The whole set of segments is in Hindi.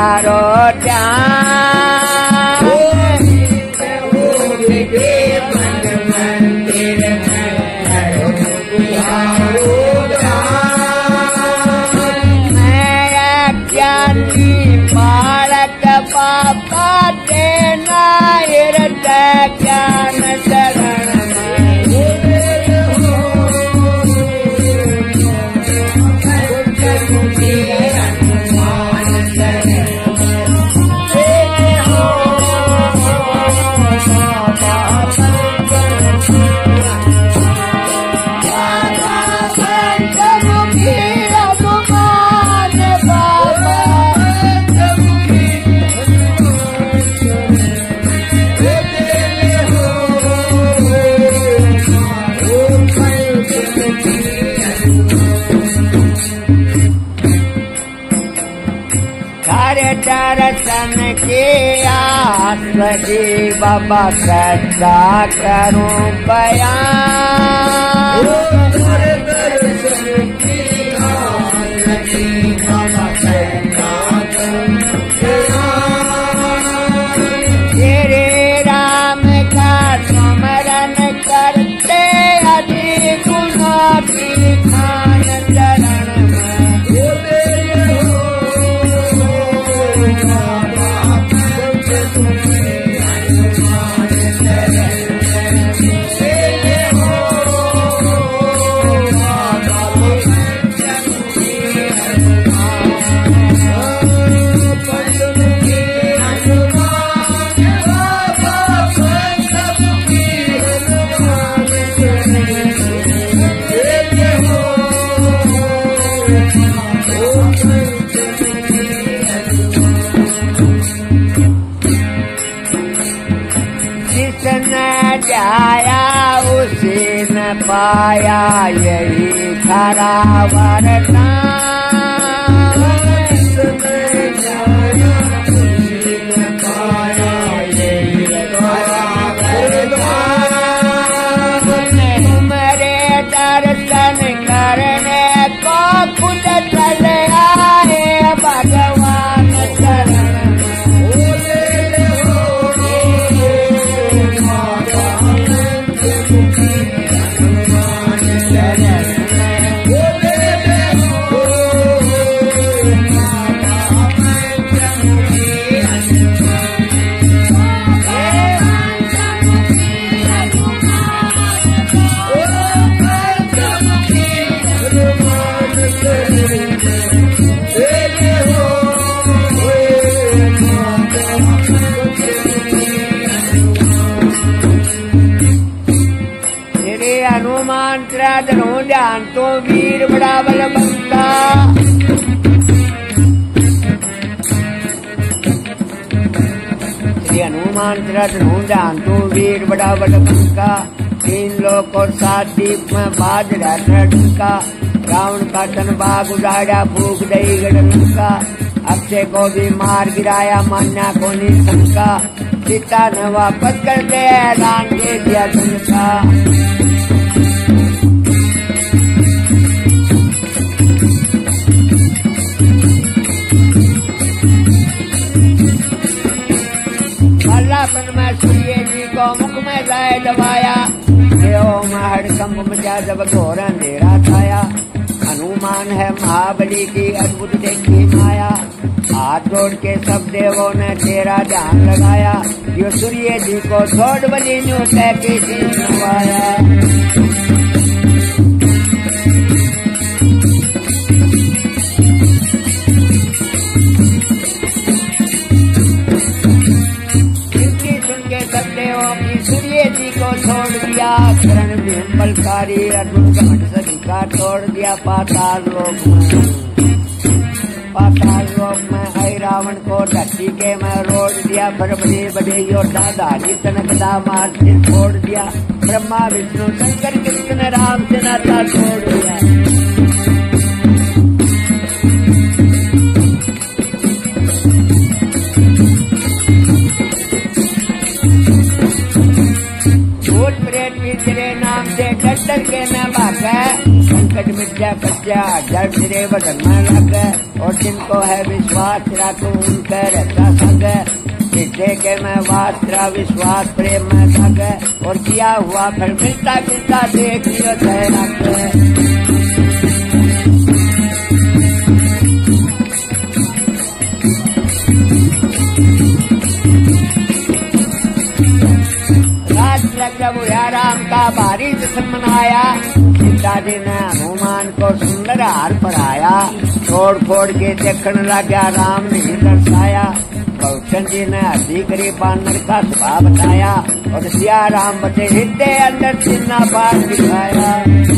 तारो ध्यान मंदिर मैं ज्ञानी बालक पापा देना हृदय ज्ञान शरण दर्शन के आसरी बाबा सदा करूं बयान दर्शन के आसरी बाबा सदा करूं बयान तेरे राम का स्मरण करते अधिक गुना की खान चरण जाया उसे न पाया यही खरा वरदान तुम्हारे दर्शन करने को खुद चले आए भगवान शरण हनुमान त्रधनु जान तो वीर बड़ा बलवंता श्री हनुमान त्रधनु जान तो वीर बड़ा बलवंता 3 लोक और 7 दीप में बाज का रावण का तन बाग उजाड़ा फूक दई गढ़ अक्षय को भी मार गिराया मान्या को निशंका सीता ने वापस कर दे ऐलान दे दिया का में सूर्य जी को मुख में जाए दबाया देव में हड़कंप मचा जब घोर अंधेरा छाया हनुमान है महाबली की अद्भुत देखी माया हाथ जोड़ के सब देवों ने तेरा ध्यान लगाया यो सूर्य जी को छोड़ बली न्यू की नवाया सूर्य जी को छोड़ दिया करण भीम बलकारी अर्जुन घमंड सभी का तोड़ दिया पाताल लोक में आई रावण को धरती के में रोड दिया पर बड़े बड़े योद्धा धारी तनक दामार से छोड़ दिया ब्रह्मा विष्णु शंकर कृष्ण राम से नाता छोड़ दिया तेरे नाम से डर के न भागा पंकज मिथ्या कच्चा जड़ सिरे बदन में लग, और जिनको है विश्वास राखो उनके रहता संग। जिससे के मैं वास्त्रा विश्वास प्रेम में सग, और किया हुआ फिर मिलता जुलता देख लियो जय जब राम का भारी जश्न मनाया, सीता जी ने हनुमान को सुंदर हार पहनाया। छोड़ फोड़ के देखने लगा राम ने दर्शाया, कौशन जी ने हसी करी बानर का स्वभाव बताया, और सिया राम बचे हृदय अंदर चिन्ना पार दिखाया।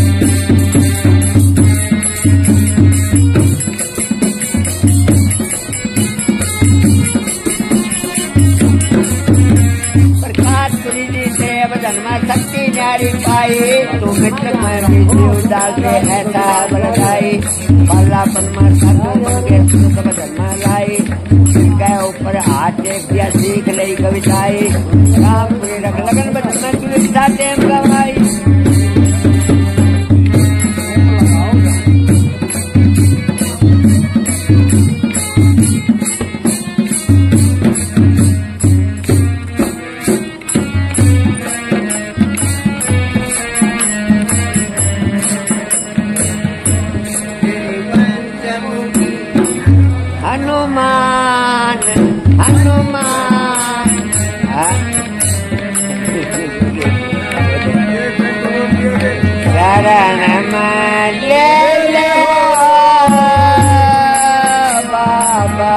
शक्ति न्यारी पाई, तू मित्र में उदास के ऐसा बड़ाई, पल्लापन में साधु के सुख बदन में लाई। के ऊपर हाथ देख दिया सीख ली कविताई, राम पूरे रख लगन बचन में टेम गवाई। हनुमान हनुमान शरण में ले लो बाबा,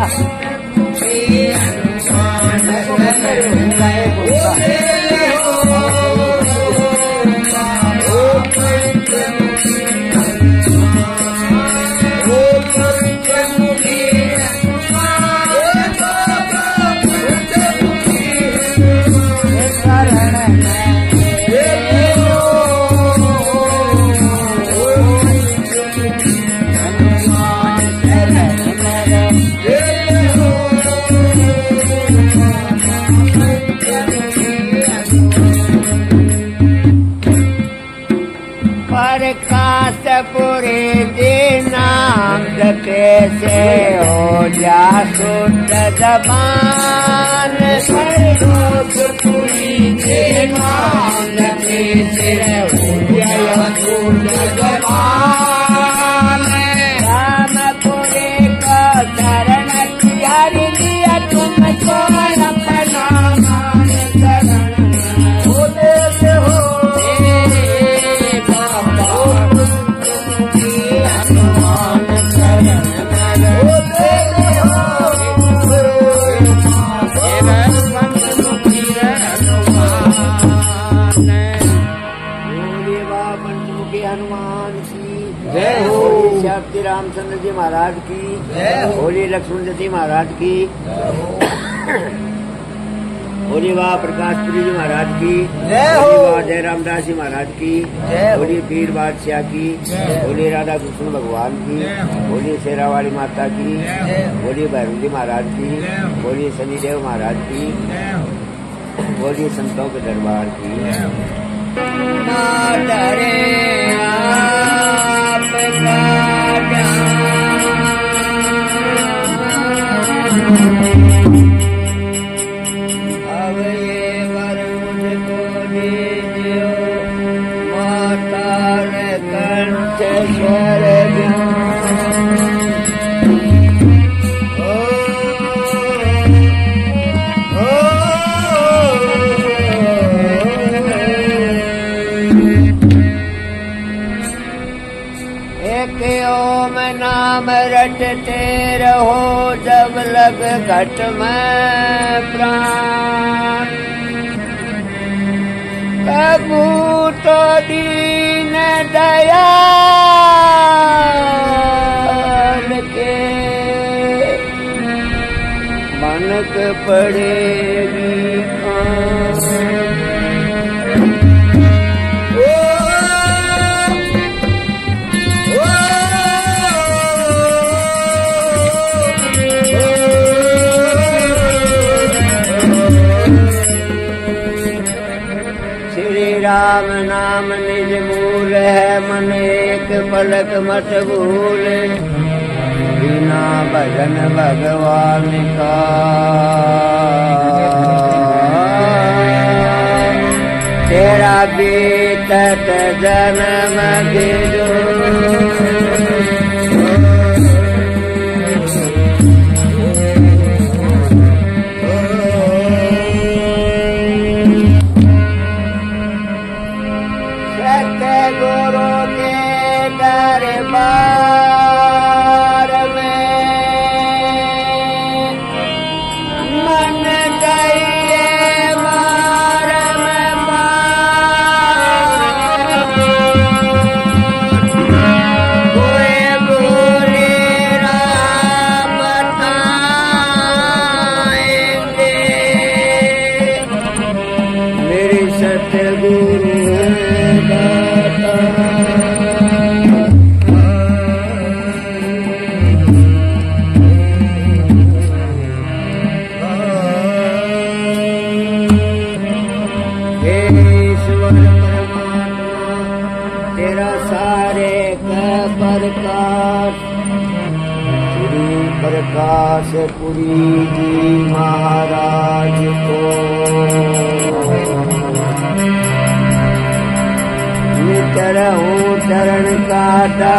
प्रकाशपुरी जी नाम जपे से हो जा शुद्ध जबान। प्रकाशपुरी जी नाम जपे से हो जा शुद्ध जबान। रामपुरी को शरण किया लिया तुमको अपना मान शरण हो। हनुमान की जय हो। श्री रामचंद्र जी महाराज की जय हो। होली लक्ष्मण जी महाराज की होली वाह प्रकाशपुरी जी महाराज की जय हो। वाह जय रामदास जी महाराज की जय। होली पीर बादशाह की, होली राधा कृष्ण भगवान की, होली शेरावाली माता की, होली भैरव जी महाराज की, होली शनिदेव महाराज की, होली संतों के दरबार की। ना डरे आपका अब ये वर मुझको दीजियो, माता रे कंठ स्वर ओम नाम रटते रहो, जब लग घट में प्राण। प्रभु तो दीन दयाल के मनक पड़ेगी राम नाम निज मूल है, मन एक एक पलक मत भूले, बिना भजन भगवान का। तेरा बीतत जन्म गिरो, प्रकाशपुरी जी महाराज को नितर हूँ चरण काटा।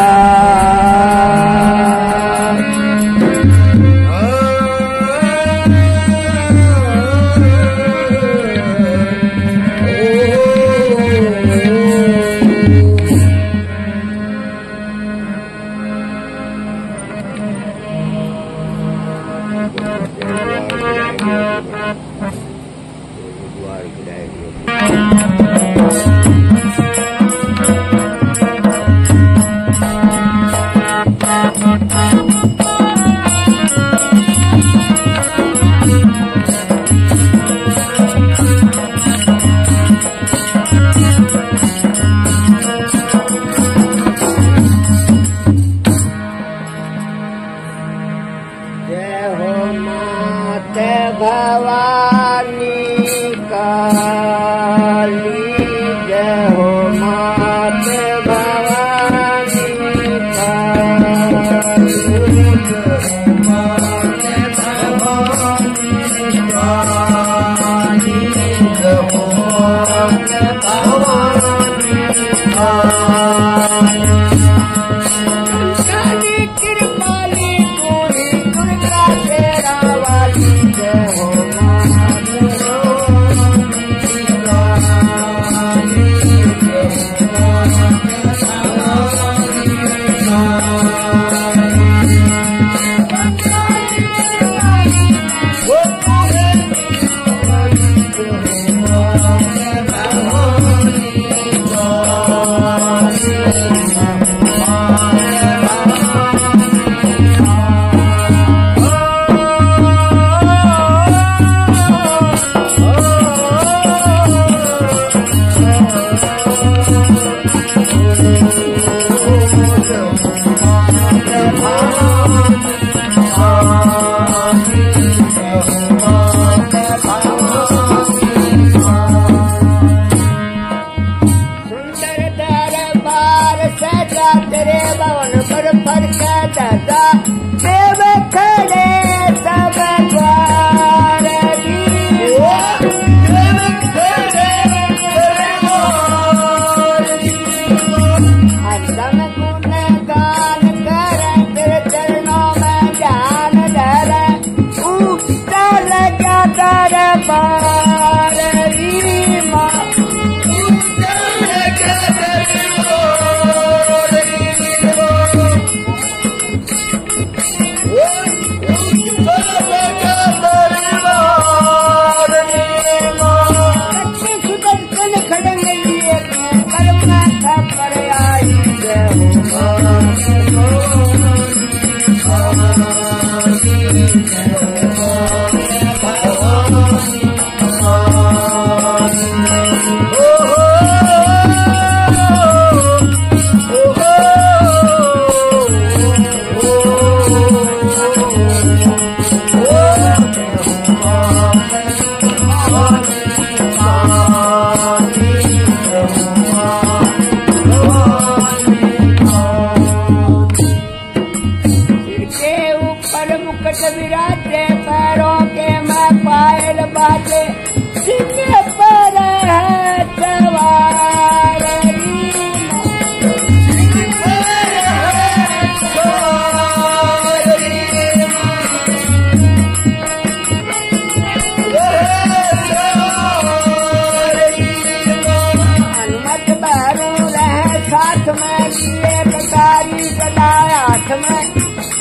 हाथ में लिए कटारी चलाया हाथ में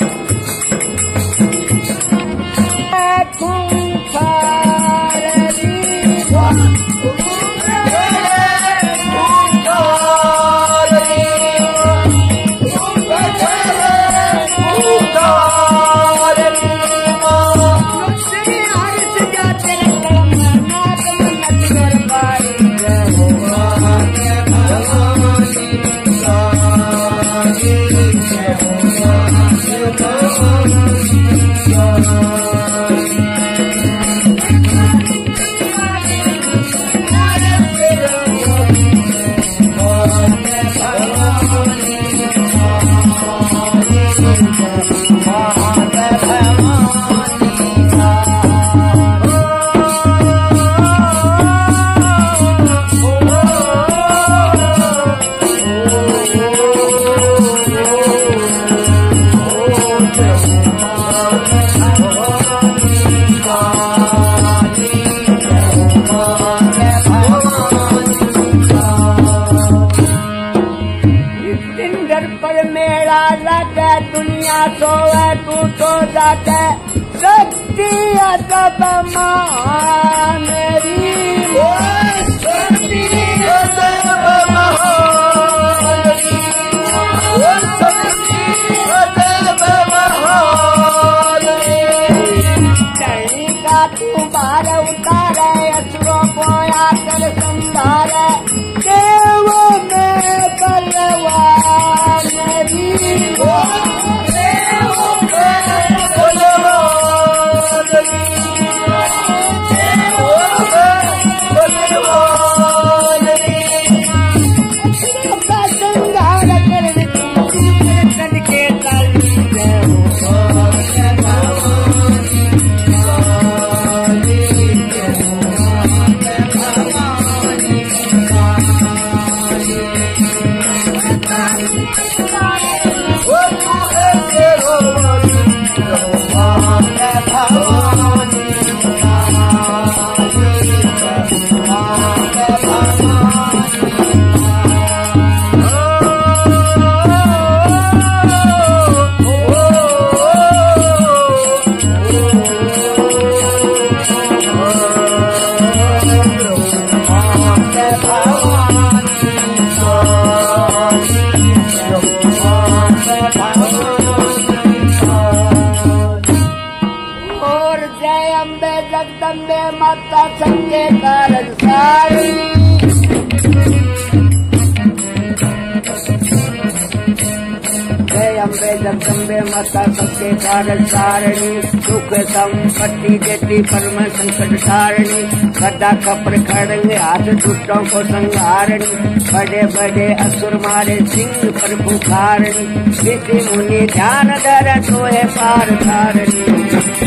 सोवे तू तो जाते शक्ति अतब मेरी शक्ति अतब कहीं का तू बार उतारे असुरों को आकर संभाले देव में बलवान मेरी जगदम्बे माता संगे कारण सारिणी जय अम्बे जगदम्बे माता संगे कारण सारिणी सुख संपत्ति देती परम संकट सारिणी गदा कपड़ खड़ंग हाथ दुष्टों को संहारणी बड़े बड़े असुर मारे सिंह पर पुकारिणी ऋषि मुनि ध्यान धर सोहे पार धारणी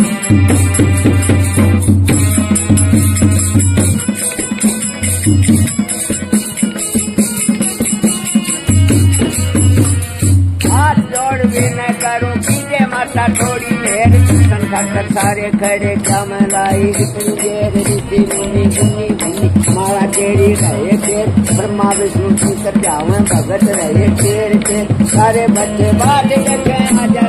माता थोड़ी मेहर संकट सारे खड़े कमलाई इतनी देर ऋषि मुनि गुनी गुनी मारा टेढ़ी रहे थे ब्रह्मा विष्णु शंकर जावे भगत रहे शेर थे सारे बच्चे बात लगे मजा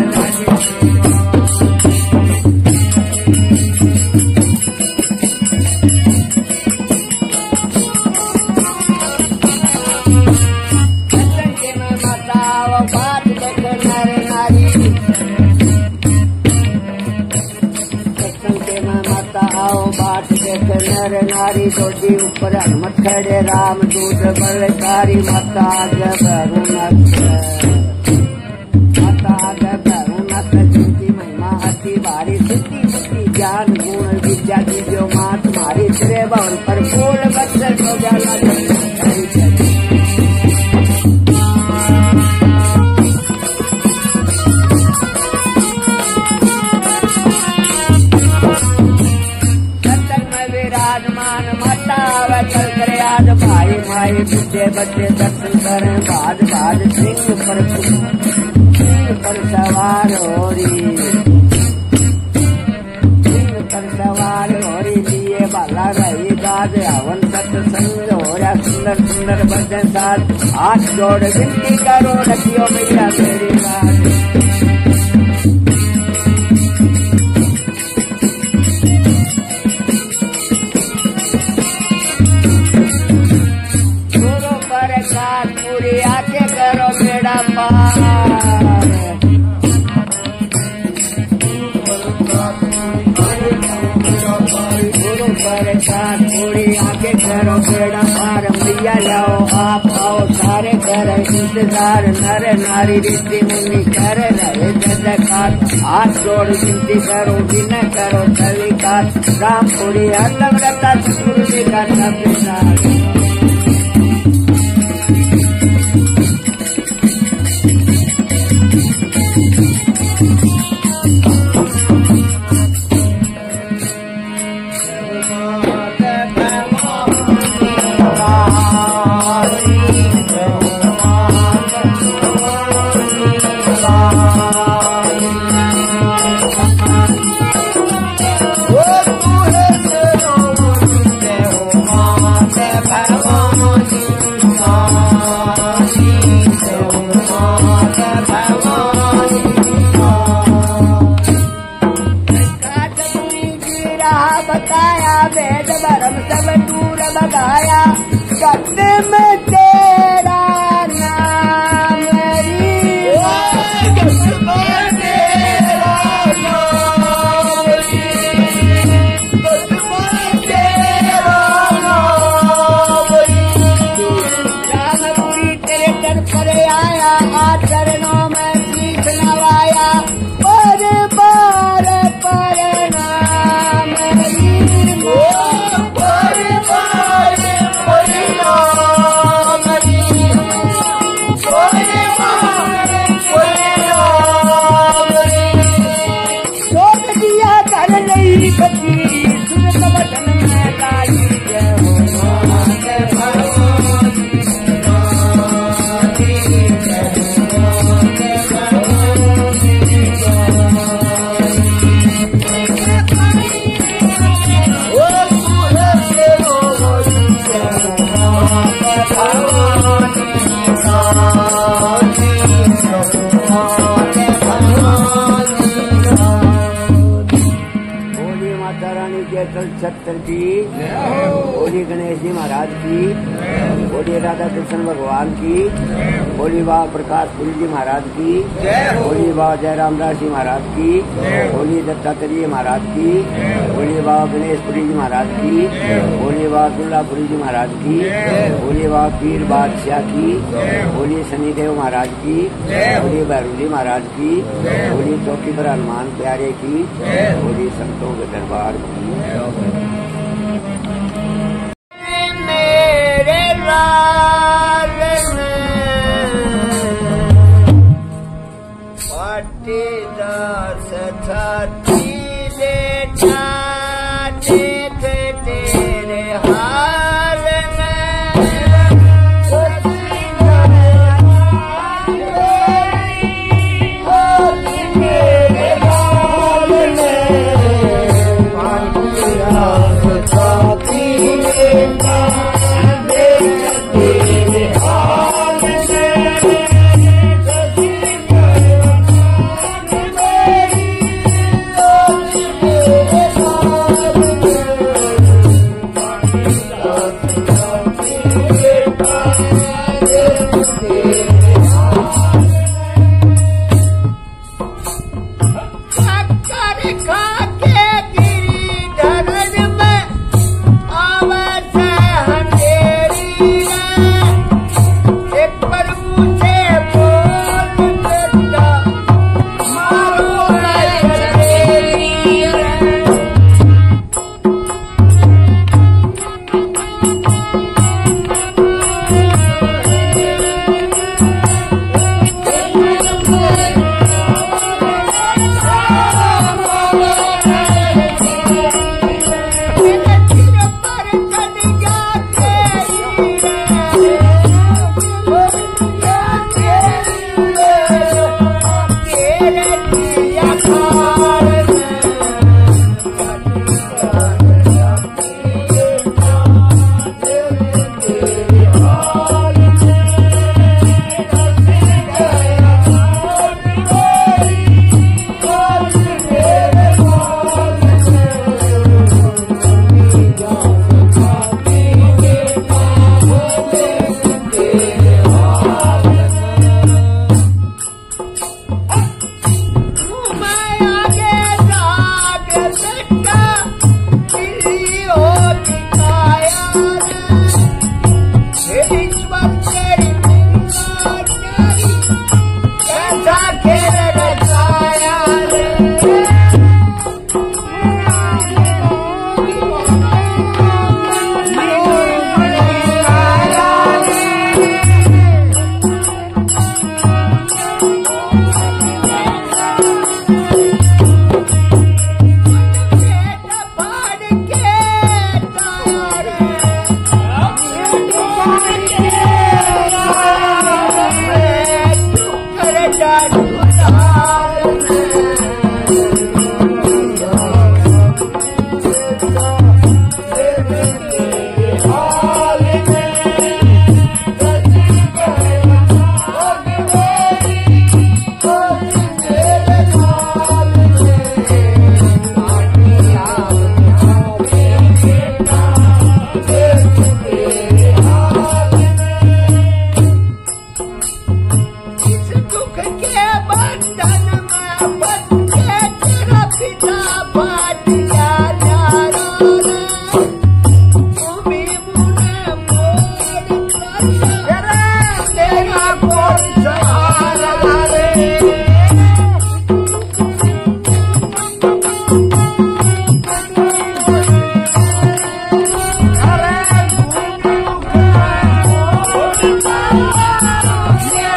बाट देख नर नारी डोडी ऊपर हनुमत खड़े राम दूत बलकारी माता आगे भरुनाथ माता आगे भरुनाथ जिनकी महिमा अति भारी सिद्धि बुद्धि ज्ञान गुण विद्या की जो माँ तुम्हारी श्रेय भवन पर फूल बच्चे को जाला भाई भाई बच्चे बच्चे दर्शन करें बाद बाद सिंह पर सवार हो रही सिंह पर सवार हो रही लिए बाला रही गाज हवन हाथ जोड़ विनती करो रखियो मैया मेरी लाज। गुरु प्रसाद पूरी आके करो बेड़ा पार। गुरु प्रसाद पूरी आके करो बेड़ा पार। मैया जाओ आप आओ सारे कर इंतजार। नर नारी ऋषि मुनि कर रहे जयकार। हाथ जोड़ विनती करो विनय करो स्वीकार। रामपुरी अलग लता गुरु का सब बताया वेद भरम सब दूर भगाया। करते में तेरा नाम रामपुरी तेरे दर पर आया। आचरणों में शीश नवाया। पर बार छत्र जी, बोली गणेश जी महाराज की, बोली राधा कृष्ण भगवान की, बोली बाबा प्रकाश पुरी जी महाराज की, बोली बाबा जयराम दास जी महाराज की, बोली दत्तात्रेय महाराज की, बोली बाबा गणेश पुरी जी महाराज की, बोली बाबा दुल्लापुरी जी महाराज की, बोली बाबा पीर बादशाह की, बोली शनिदेव महाराज की, बोली भैरू जी महाराज की, बोली चौकी पर हनुमान प्यारे की, बोली संतों के दरबार की। मेरे लाल पाटीदार छाती बेटा देख तेरे हाल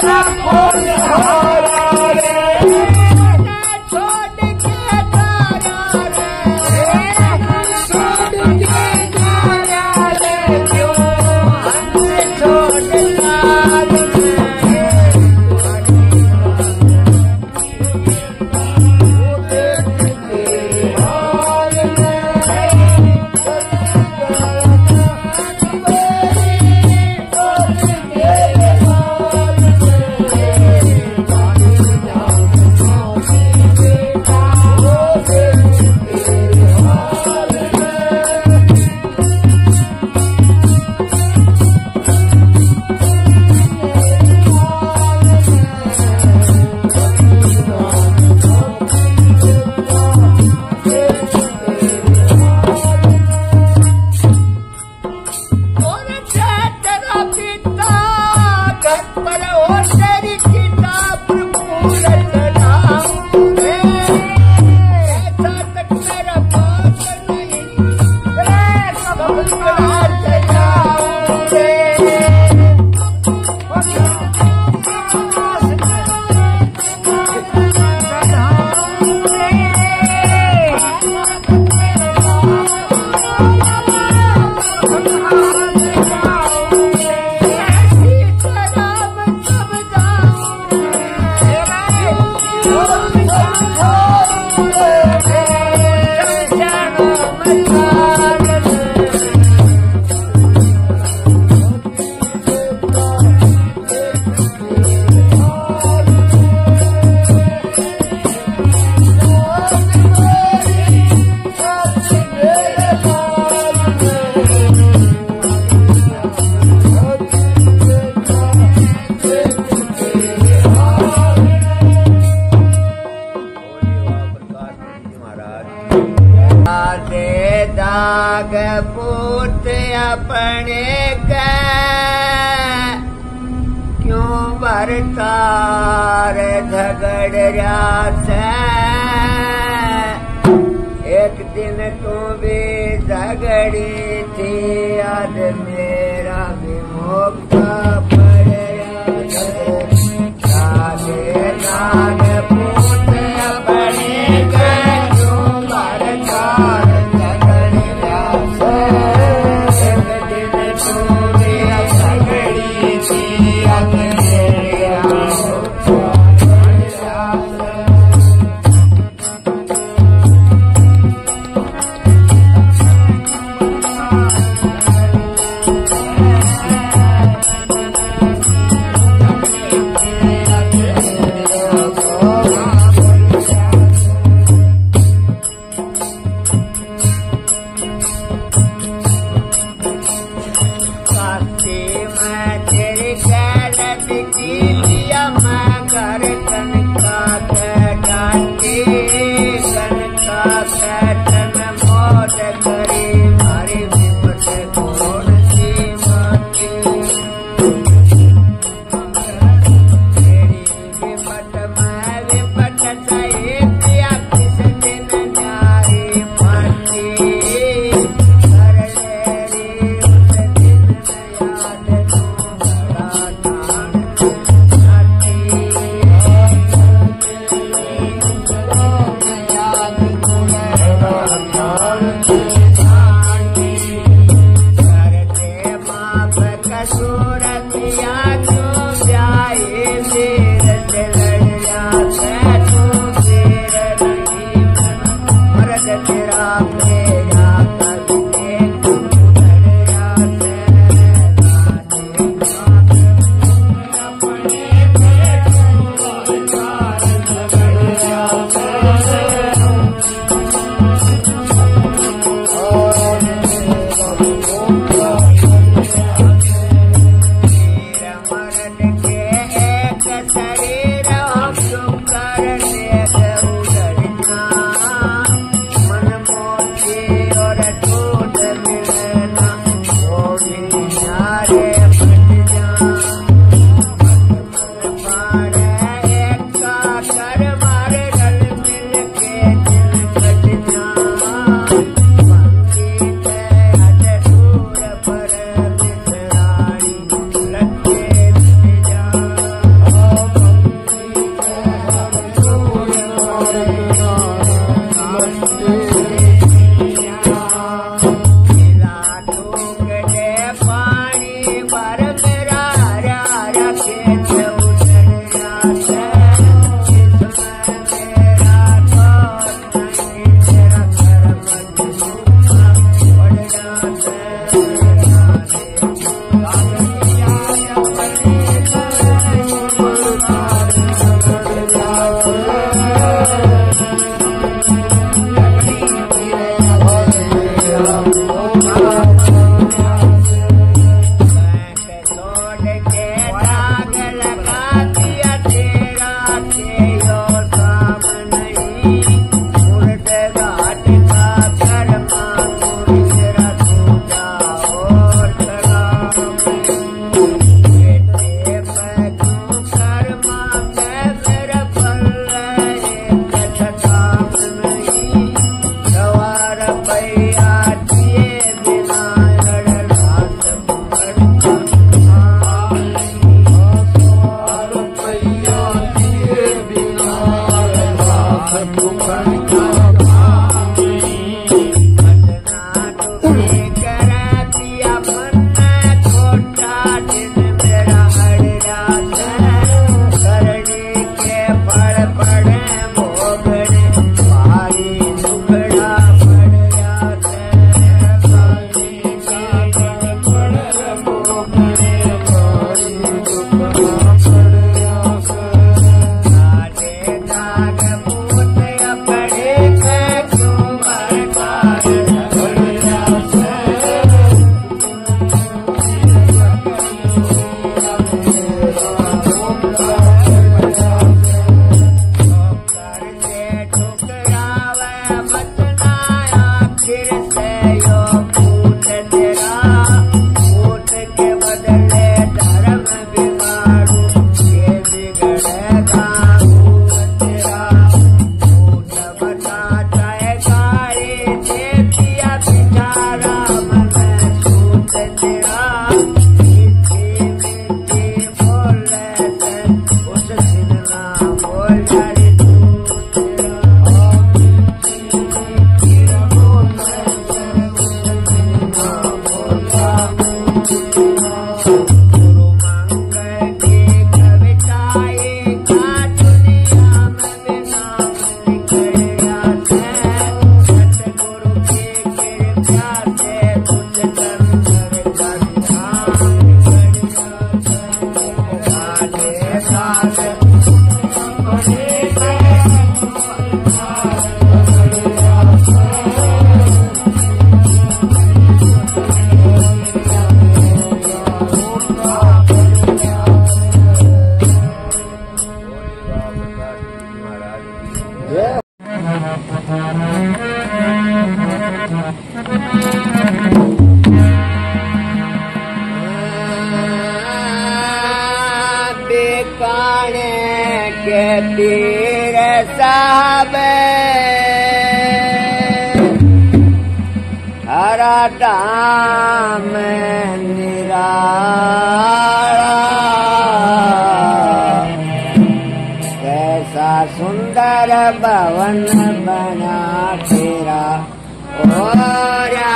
दाग पूत अपने के क्यों बरतार झगड़ से एक दिन तू भी झगड़ी थी आज मेरा भी मौका पड़ेगा दाग पूत अपने के क्यों बरतार पीर साहब हरा धाम निराला कैसा सुंदर भवन बना तेरा ओरा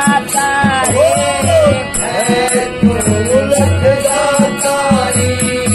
Thank you.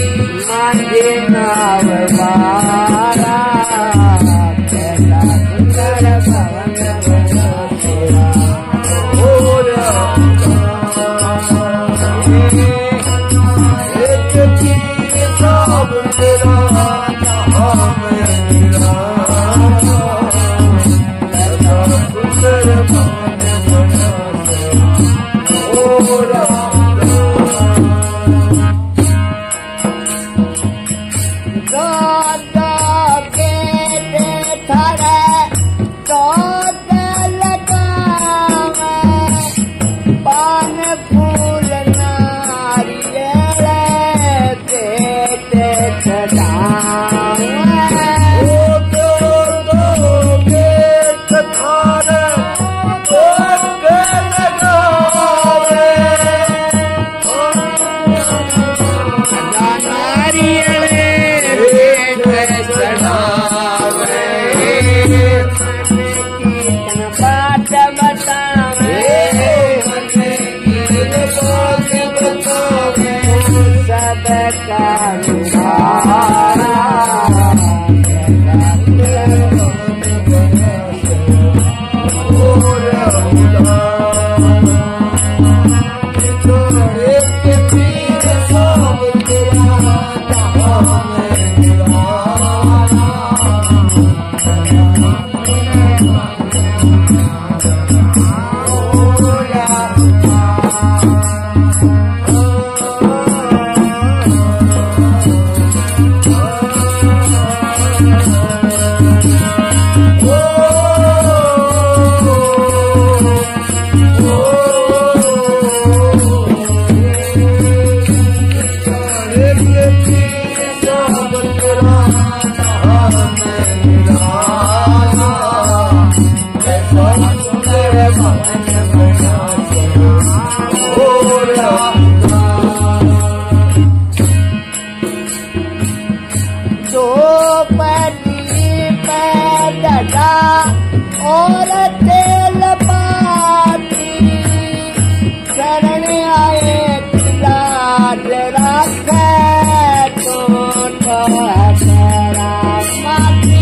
और तेल पाती शरण आए लाज रखे तो तेरा माती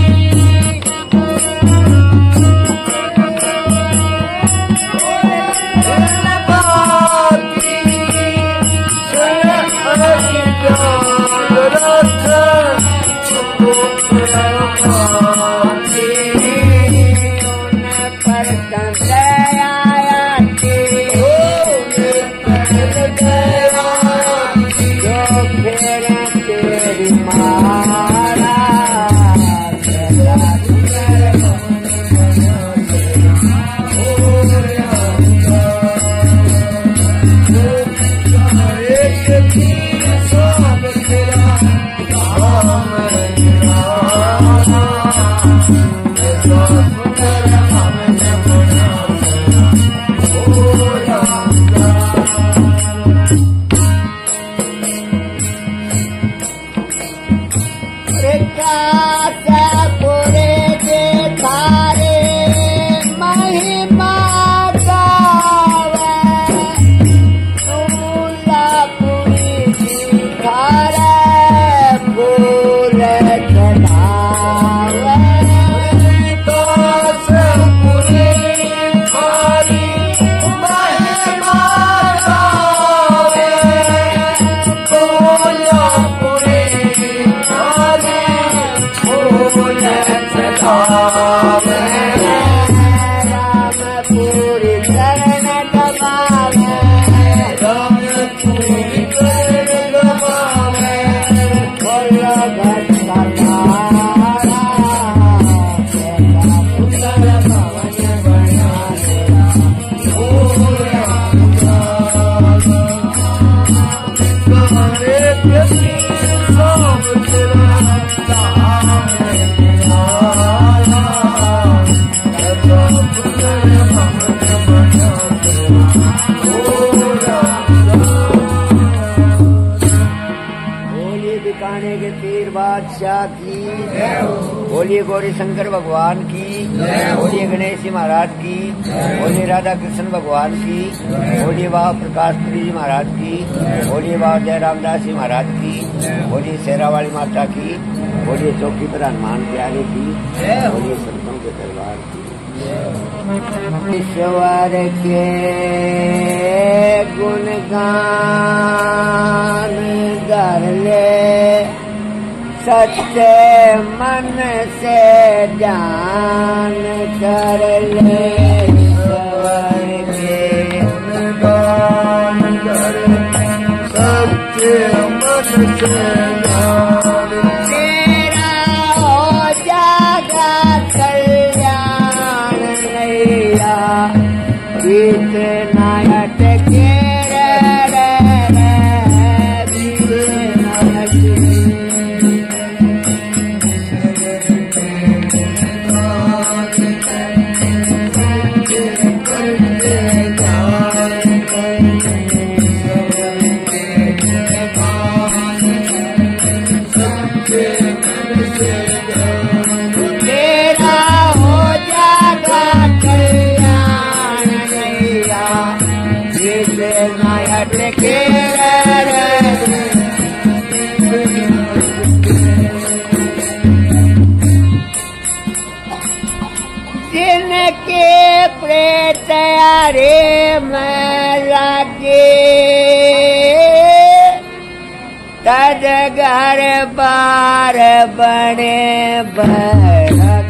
बोलिए गौरी शंकर भगवान की, बोलिए गणेश जी महाराज की, बोलिए राधा कृष्ण भगवान की, बोलिए बाबा प्रकाशपुरी जी महाराज की, बोलिए बाबा जय रामदास जी महाराज की, बोलिए शेरा वाली माता की, बोलिए चौकी पर हनुमान प्यारे की, बोलिए संतों के दरबार की। ईश्वर के गुणगान कर ले, सच्चे मन से ध्यान कर ले, ईश्वर के गुणगान कर ले, सच्चे मन से ध्यान, तेरा हो जागा कल्याण नैया, गीत नायक के तज घर बार बने भरत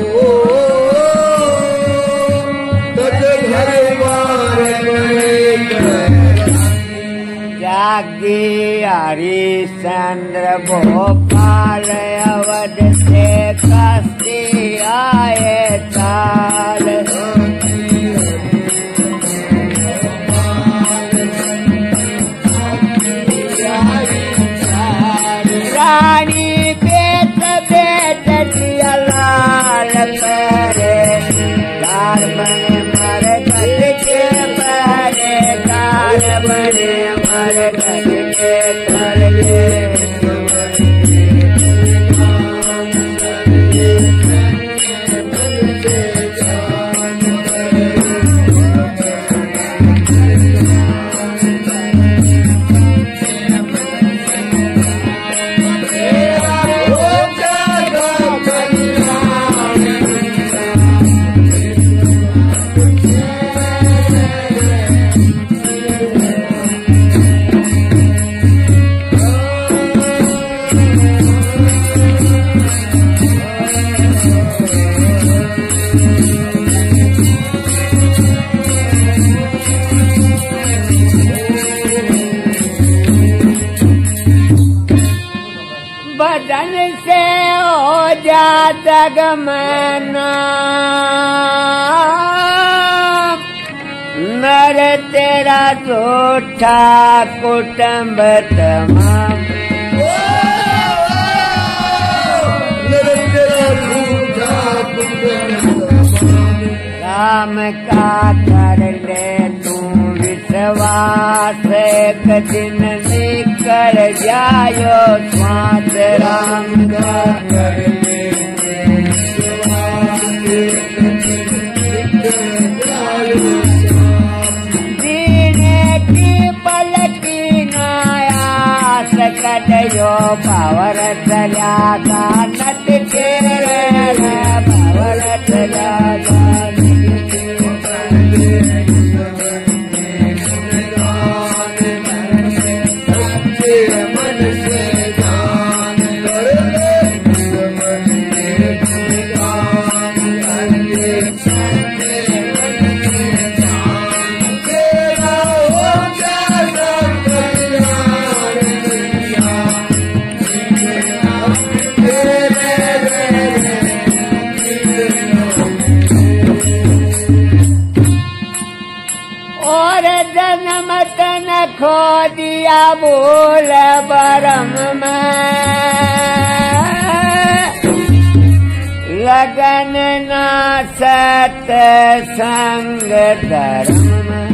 जागी हरिश्चंद्र भोपाल अवध से कस्ती आए ताल रानी बेट बेट दिया लाल करे कार बने मर गट के परे कार बने मर गट के परे बदन से हो जाता गमना नर तेरा झूठा कुटुंब तमाम राम का कर ले तू विश्वास एक दिन निकल जायो श्वास राम का कर ले जीने की पलकी नायास कटयो पावर चला का नट के पावर चला का तन खो दिया बोल बरम में लगन ना सत संग धर्म में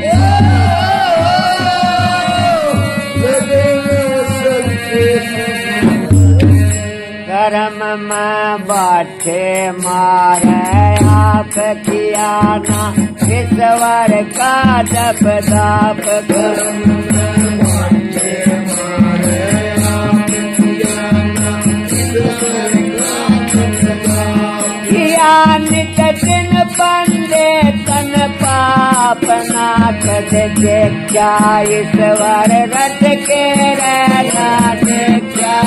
धर्म में बाटे मारे आप किया ना ईश्वर का जप दाप कर्म में बाटे मारे आप किया ना ईश्वर का किया नित दिन बंदे तन पाप नाथ देखा ईश्वर रथ के रहना देखा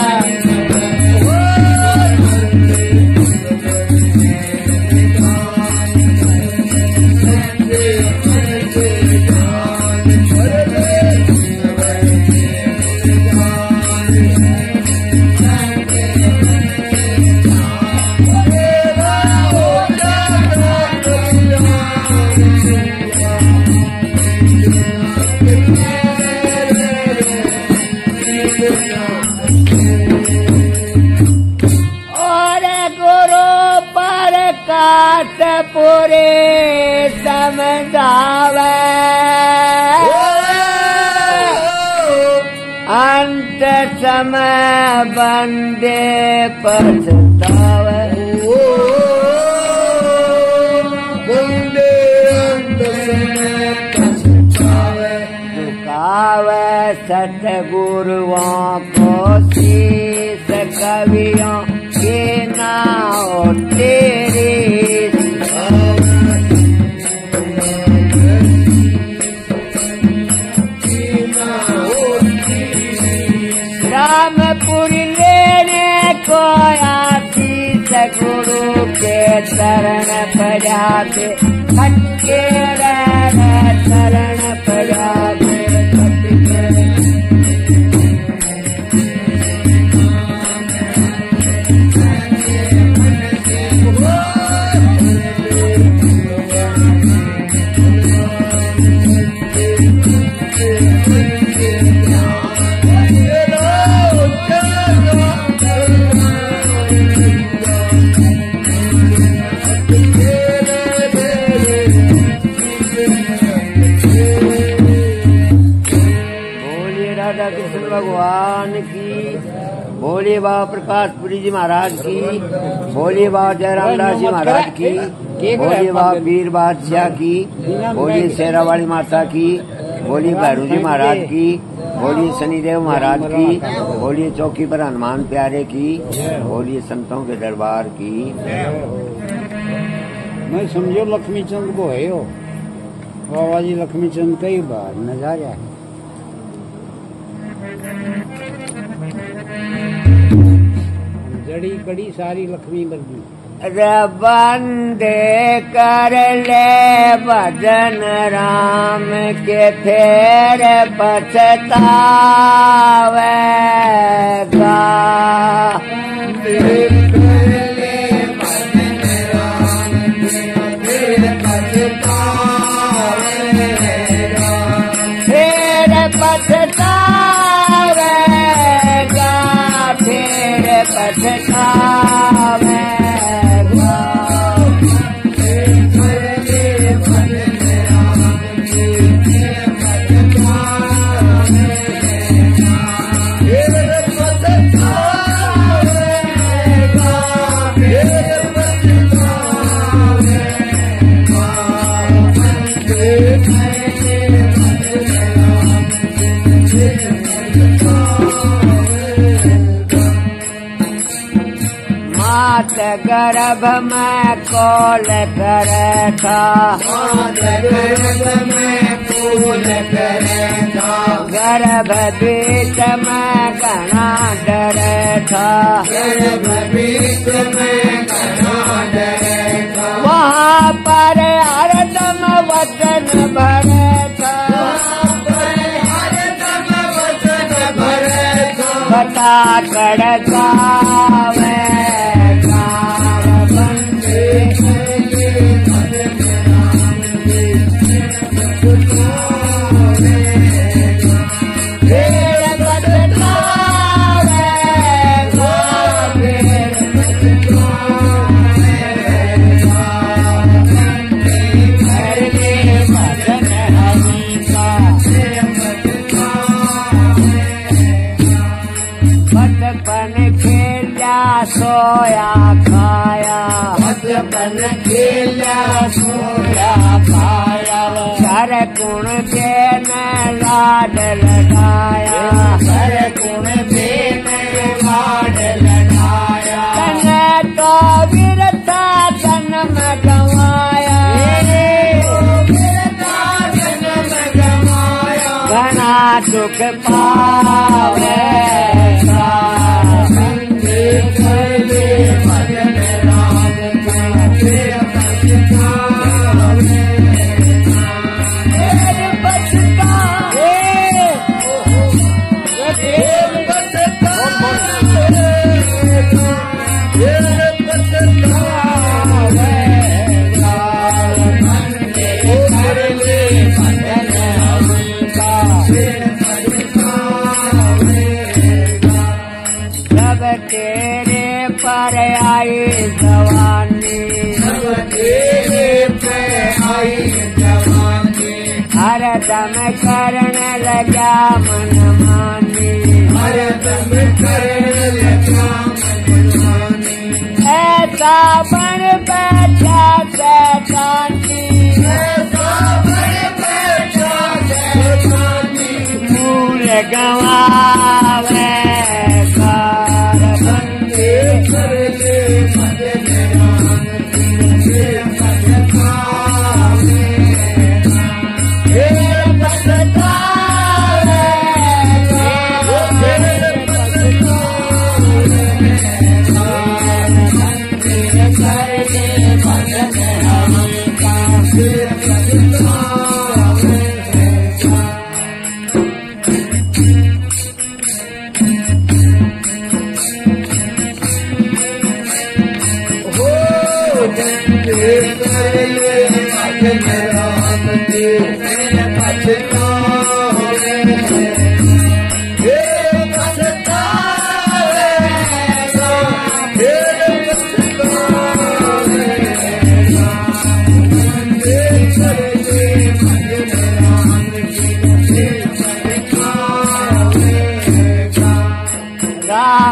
पूरे समझावे अंत समय बंदे पछतावे बंदे अंत समय पछतावे झुकावे सतगुरुओं को शीस कवियों के नाम तेरे चरण पजाते खटके रे चरण पजाते भगवान की, बोलिए बाबा प्रकाशपुरी जी महाराज की, बोलिए बाबा जयराम दास जी महाराज की, बोलिए बाबा वीर बादशाह की, बोलिए शेरावाली माता की, बोलिए भैरू जी महाराज की, बोलिए शनिदेव महाराज की, बोलिए चौकी पर हनुमान प्यारे की, बोलिए संतों के दरबार की। मैं समझो लक्ष्मी चंद को है हो बाबा जी, लक्ष्मी चंद कई बार नजारा है। जड़ी कड़ी सारी लक्ष्मी बरदी बंदे कर ले भजन राम के फेर पछतावेगा। फेर पछतावेगा, फेर पछतावेगा। मात गर्भ में कौल करे था, मात गर्भ में कौल करे था, गर्भ बीच में घना डरे था, गर्भ बीच में घना डरे था। वहाँ पर हरदम वचन भरे था, हरदम वचन भरे था। बता कर जावे सोया खाया, बचपन खेला सोया खाया। सर गुण के न लाड लगाया, सर गुण के न लाड लगाया। तन तो वीरता जन्म गवाया, वीरता जन्म गवाया। घना दुख पावे तेरे पर आई जवानी, तेरे पर आई जवानी। हर दम करने लगा मनमानी, हर दम करने लगा मनमानी। ऐसा बन बैठा शैतानी, ऐसा बन बैठा शैतानी। भूल गवावे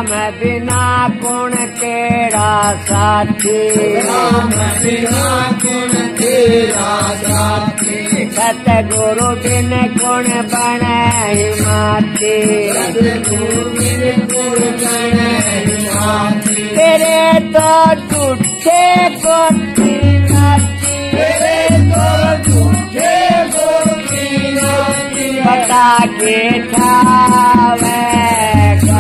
बिना कौन तेरा साथी, राम बिना कौन तेरा साथी, सतगुरु बिन कौन बने हिमाती, सतगुरु बिन कौन बने हिमाती, तेरे तो झूठे गोती नाती, तेरे तो झूठे गोती नाती, बता के ठावेगा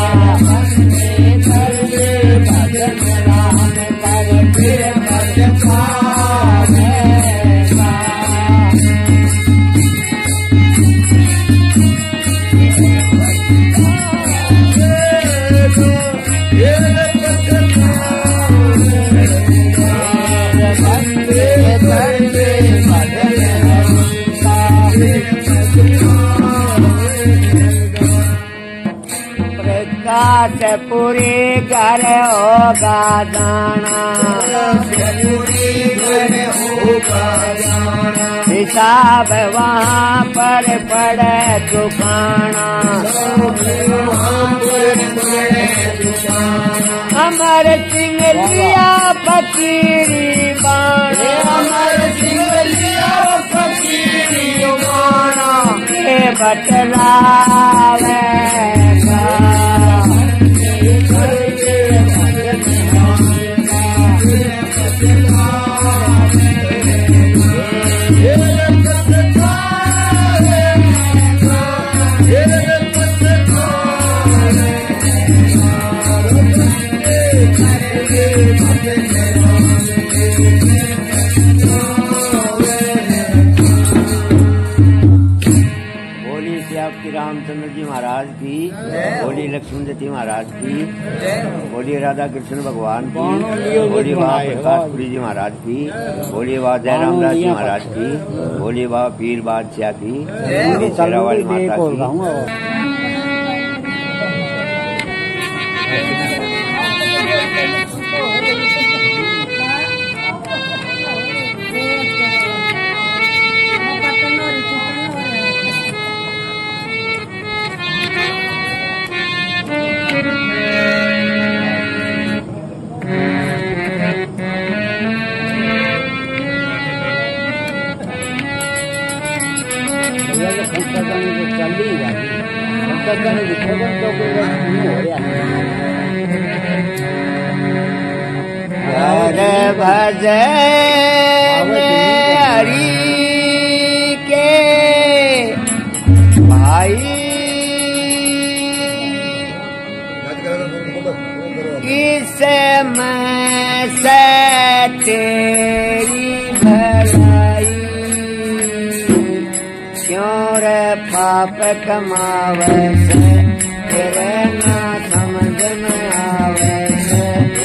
प्रकाश पूरी घर होगा जाना, पूरी घर होगा जाना, हिसाब वहाँ पर पड़े चुकाना, अमर सिंह लिया फकीरी बाणा, अमर सिंह लिया फकीरी बाणा, ये बतलावेगा रामचंद्र जी महाराज की, बोली लक्ष्मण जी महाराज की, बोली राधा कृष्ण भगवान की, बोली बाबा प्रकाशपुरी जी महाराज की, बोली बाबा जयरामदास जी महाराज की, बोली बाबा पीर बादशाह की, बोली शेरावाली माता की। हर भजन हरि के भाई, इसमें से तेरी भलाई, क्यों रे पाप कमावे से तेरे ना समझ में आवे से,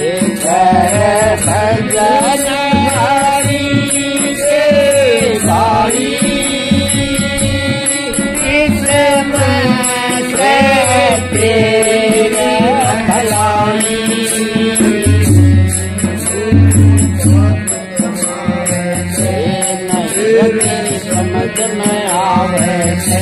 भजन हरि के भाई, इसमें से तेरी भलाई, समझ में आवे से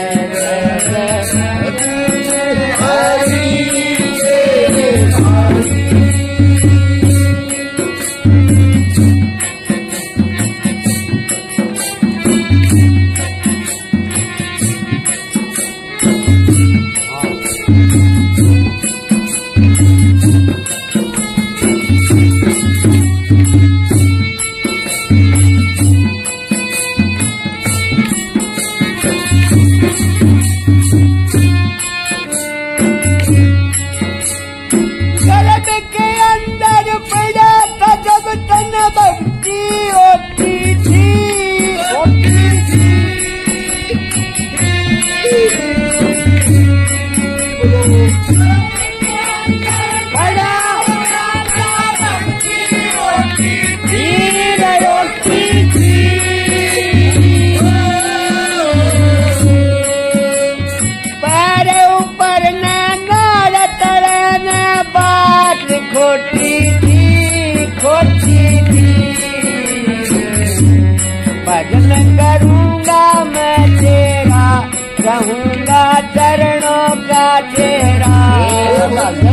भजन करूंगा मैं तेरा, रहूंगा चरणों का तेरा।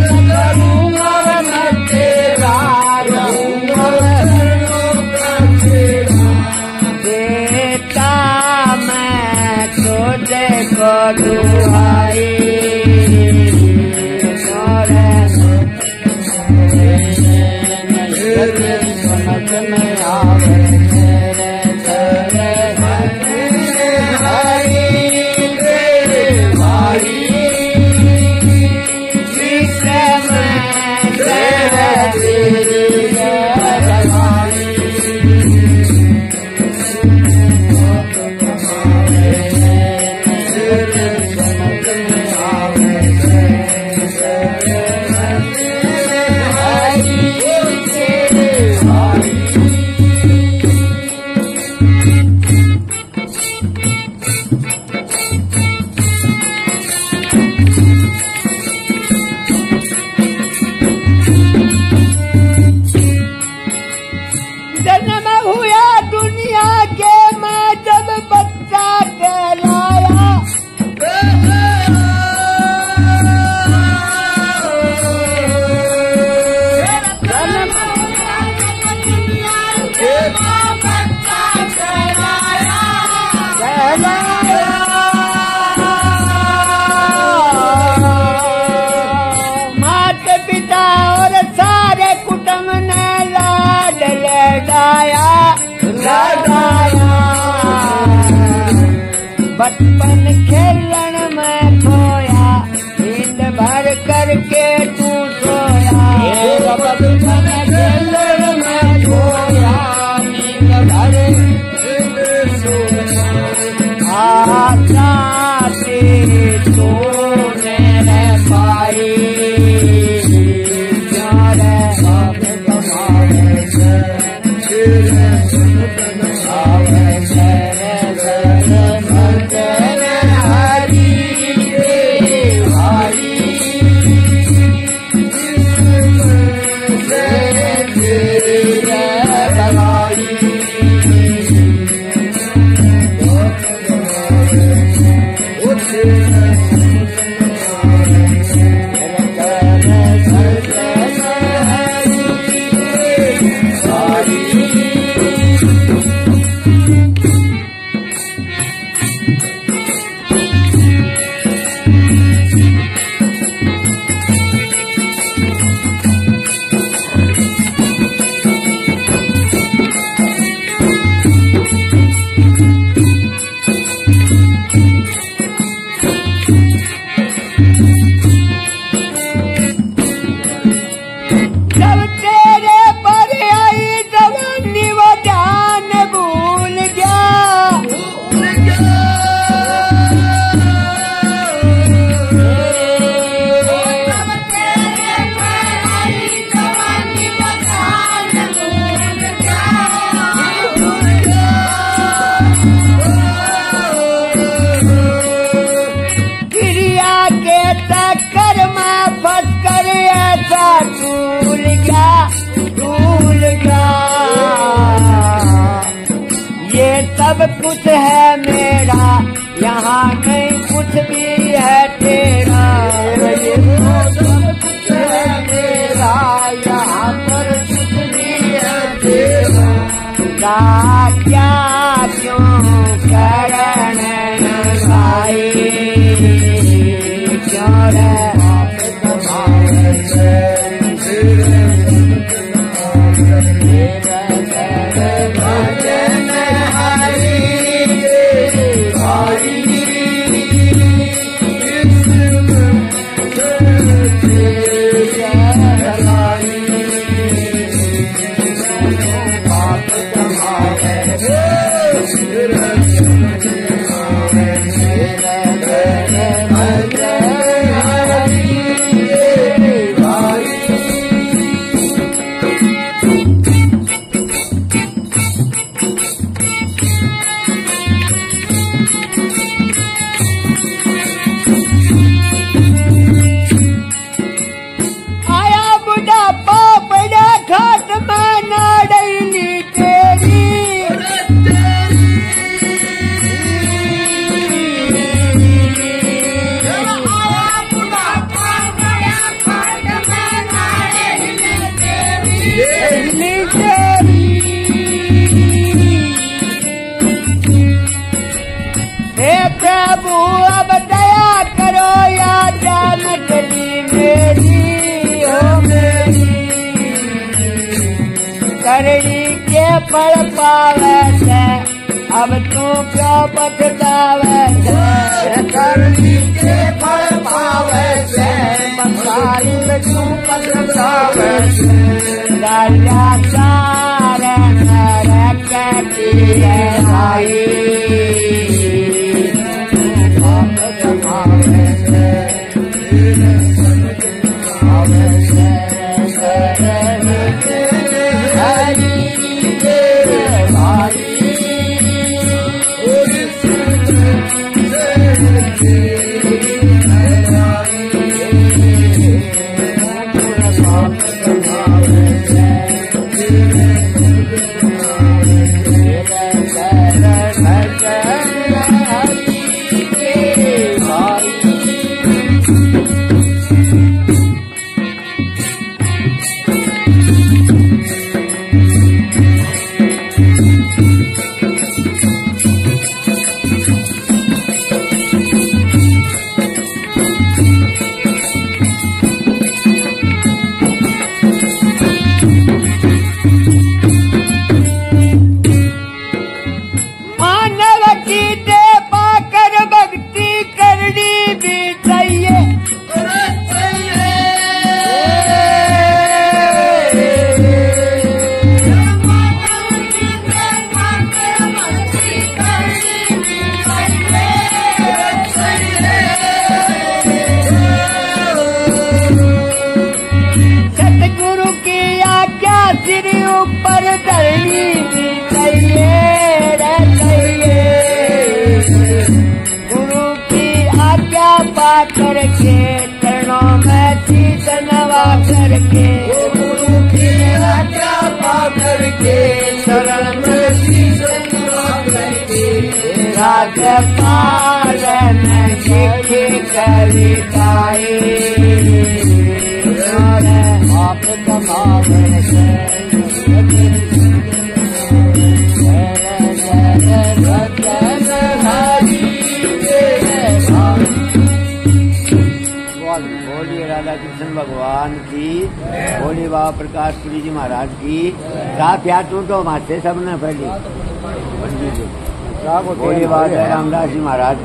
दुहाई समझ में आवे बचपन खेलन में खोया नींद भर करके तू सोया बचपन खेलन में खोया नींद भर आशा से तूने पाई सब कुछ है मेरा यहाँ नहीं कुछ भी है तेरा ये सब कुछ है मेरा यहाँ पर कुछ भी है तेरा क्या क्यों करण भाई क्या फल पावे से, अब तू क्यों पछतावे से, करनी के फल पावे से, बंगाली में तू पछतावे से, दरिया सारे नरकती है भाई, करके चरणों में शीश नवा करके, गुरु की आज्ञा पा करके शरण में शीश नवा करके, राजपाल ने लिखी कविताएं आप कमावे से, बोलिए राधा कृष्ण भगवान की, बोलिए बाबा प्रकाशपुरी जी महाराज की। साथ या टूटो माथे सबने पहले बोलिए बाबा जय रामदास जी महाराज।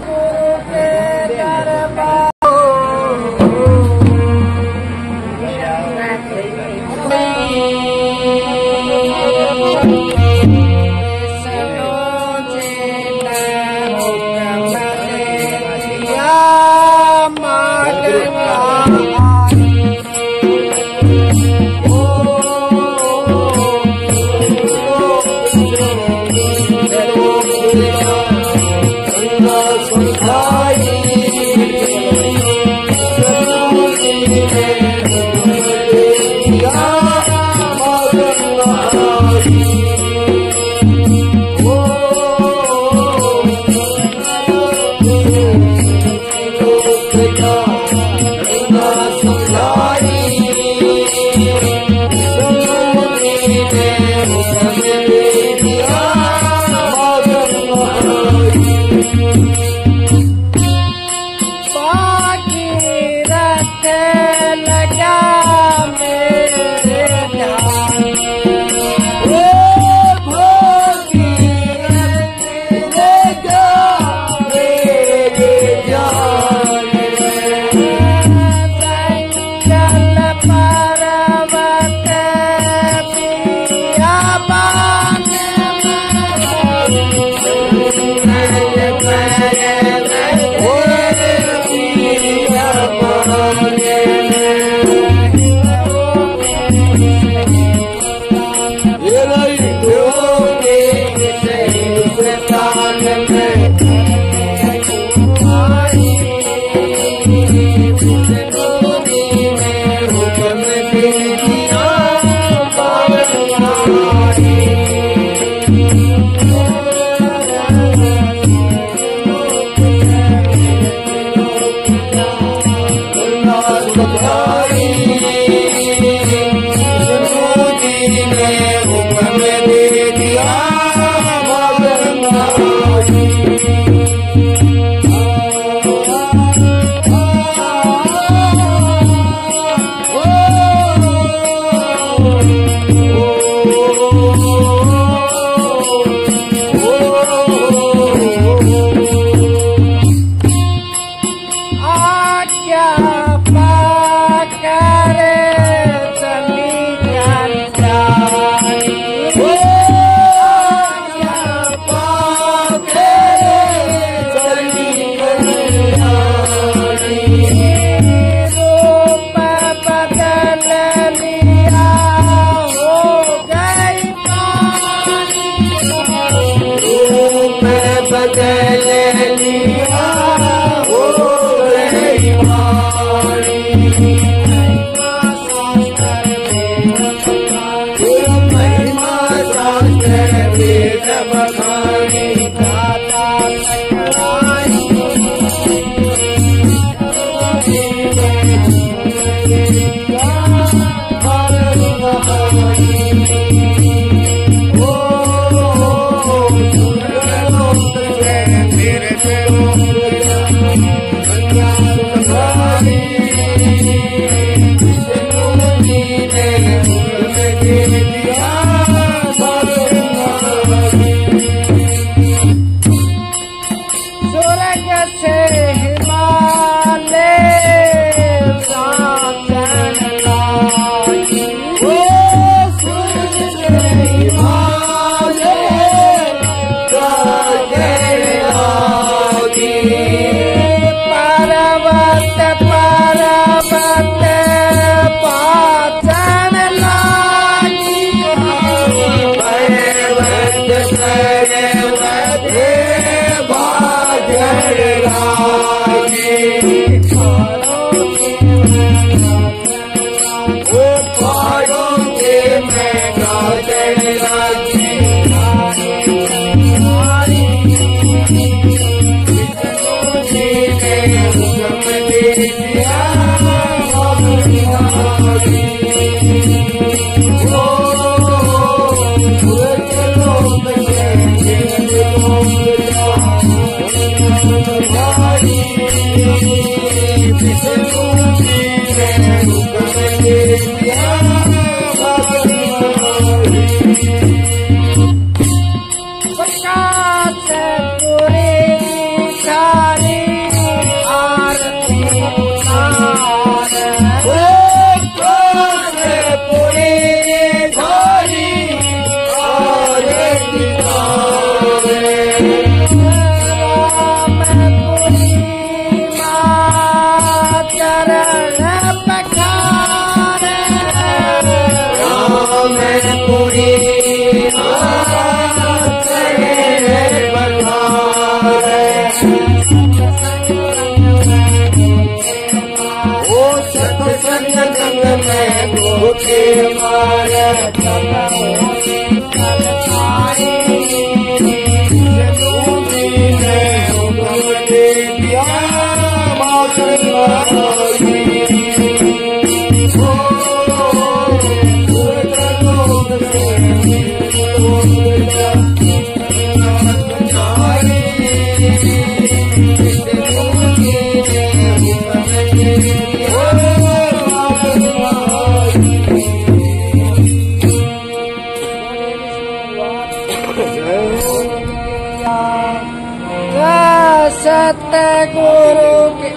सतगुरु के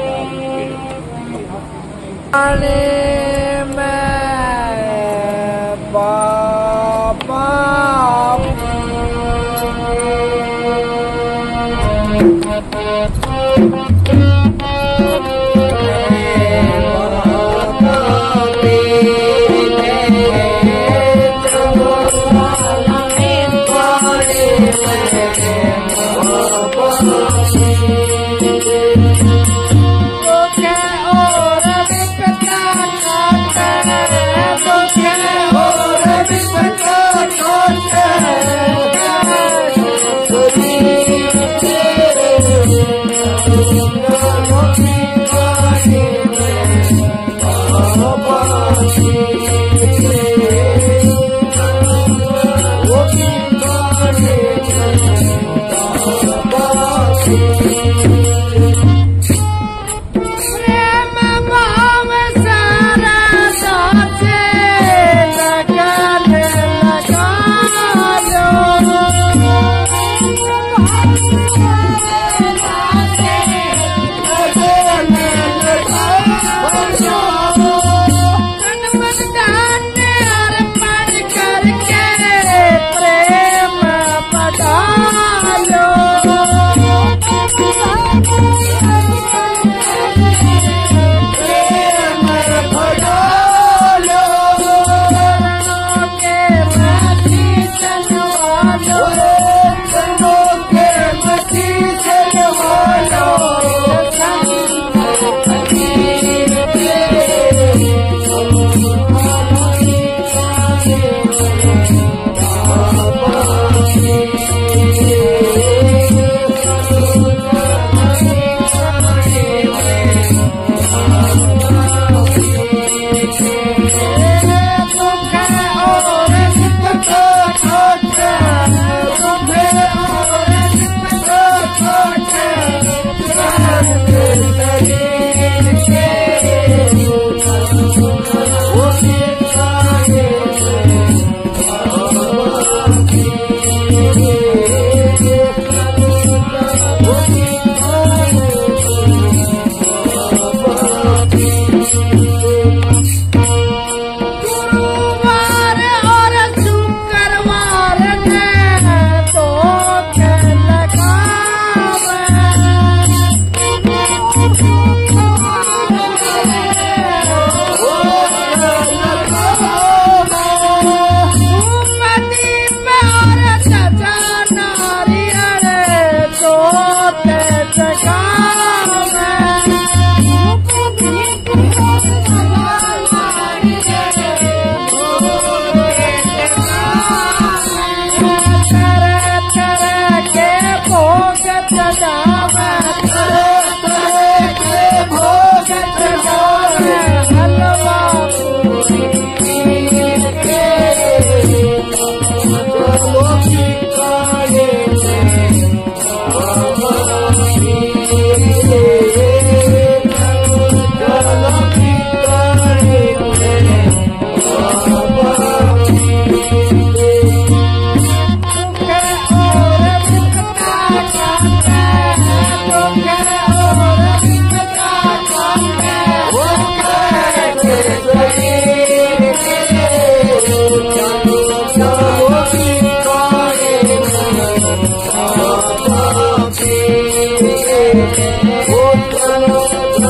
आने में बाबा और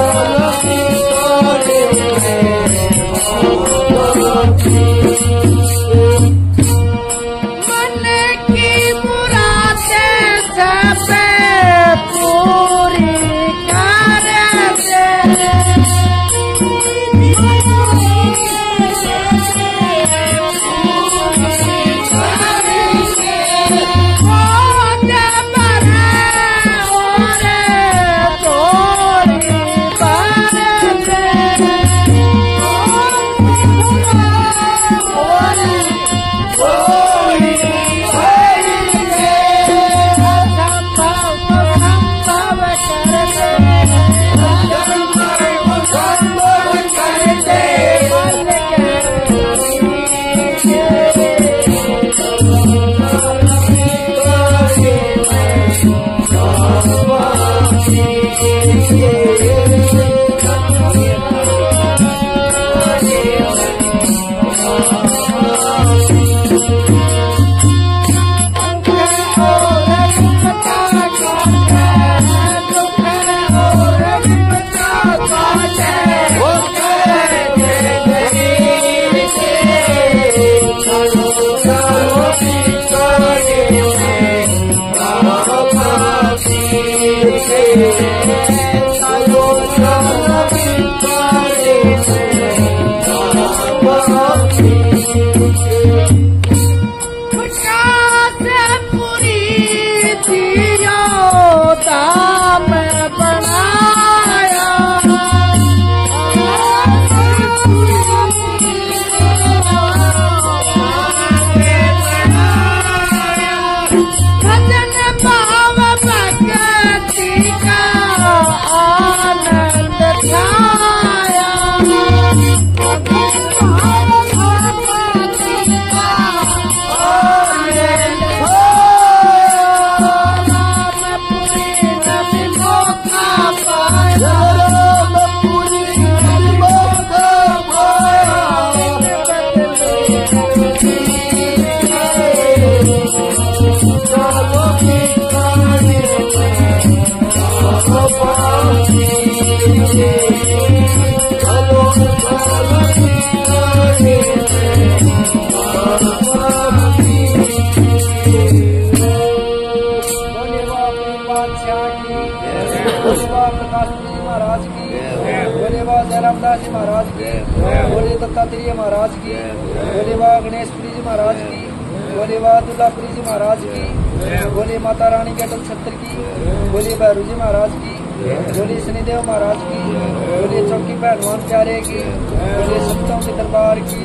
रामदास जी महाराज की, बोले दत्तात्रेय महाराज की, बोले बाबा गणेशपुरी जी महाराज की, बोले बाबा दुल्लापुरी जी महाराज की, बोले माता रानी के अटल छत्र की, बोले भैरू जी महाराज की, बोले शनिदेव महाराज की, बोले चौकी पहलवान प्यारे की, बोले संतों के दरबार की।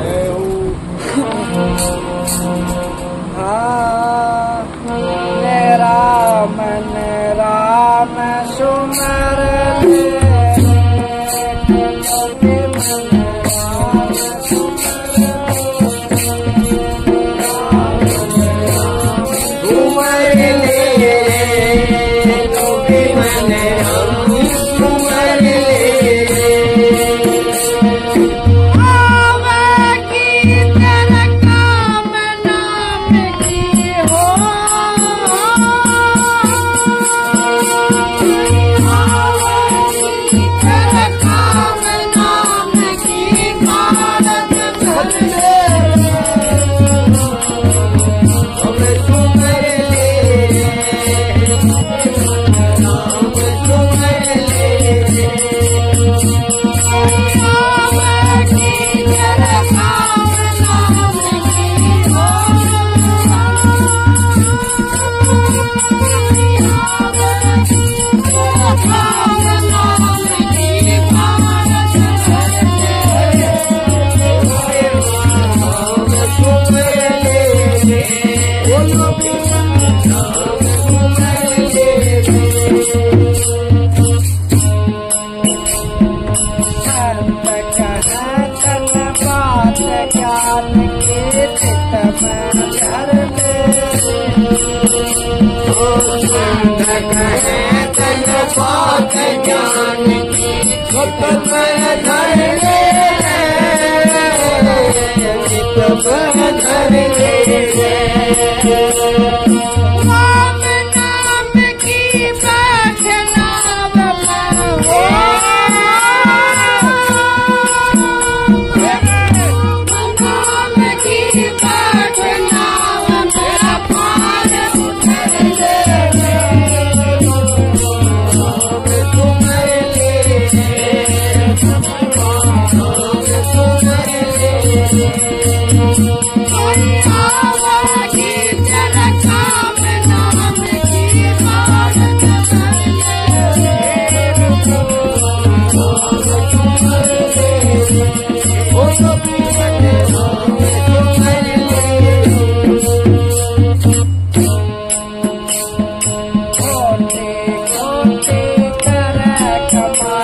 हाँ राम सुमर राम नाम की बात नाम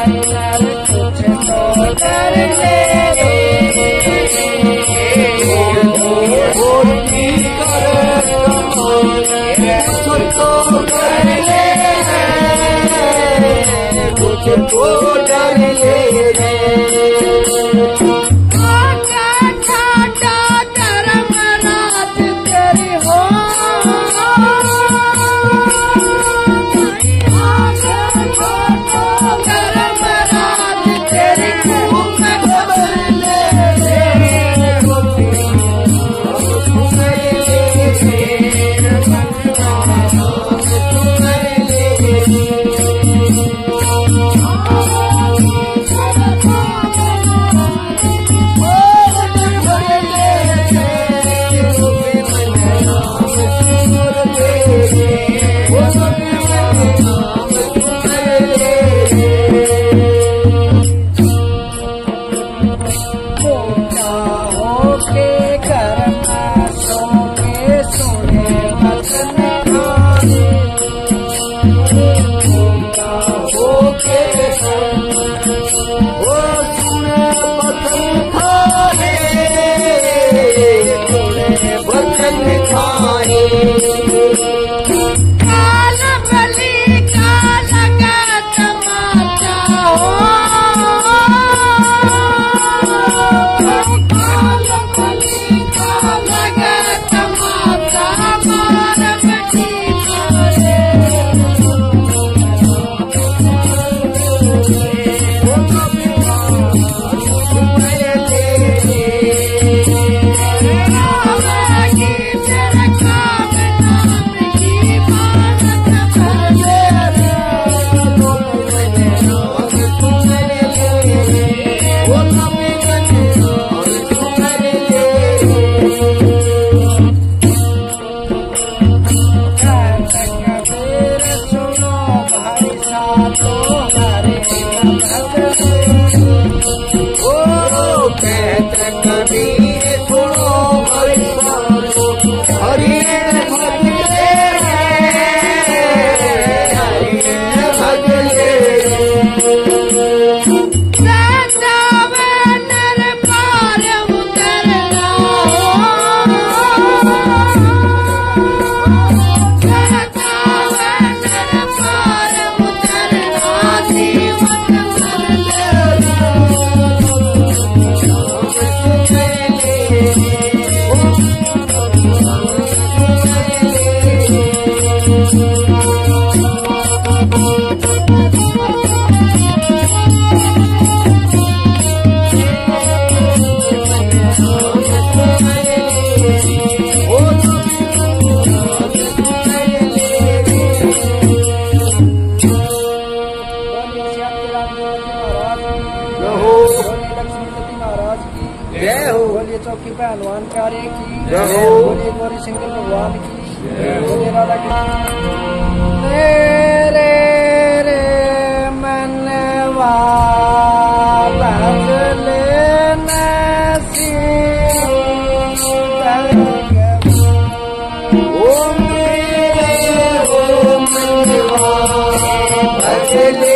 कुछ तो कर ले कुछ तो डर ले रे चौकी पे हनुमान कार्य की बोलिए गौरी शंकर भगवान की बोलिए राधा कृष्ण रे रे मनवा बदले नसी ओम मनवा बदले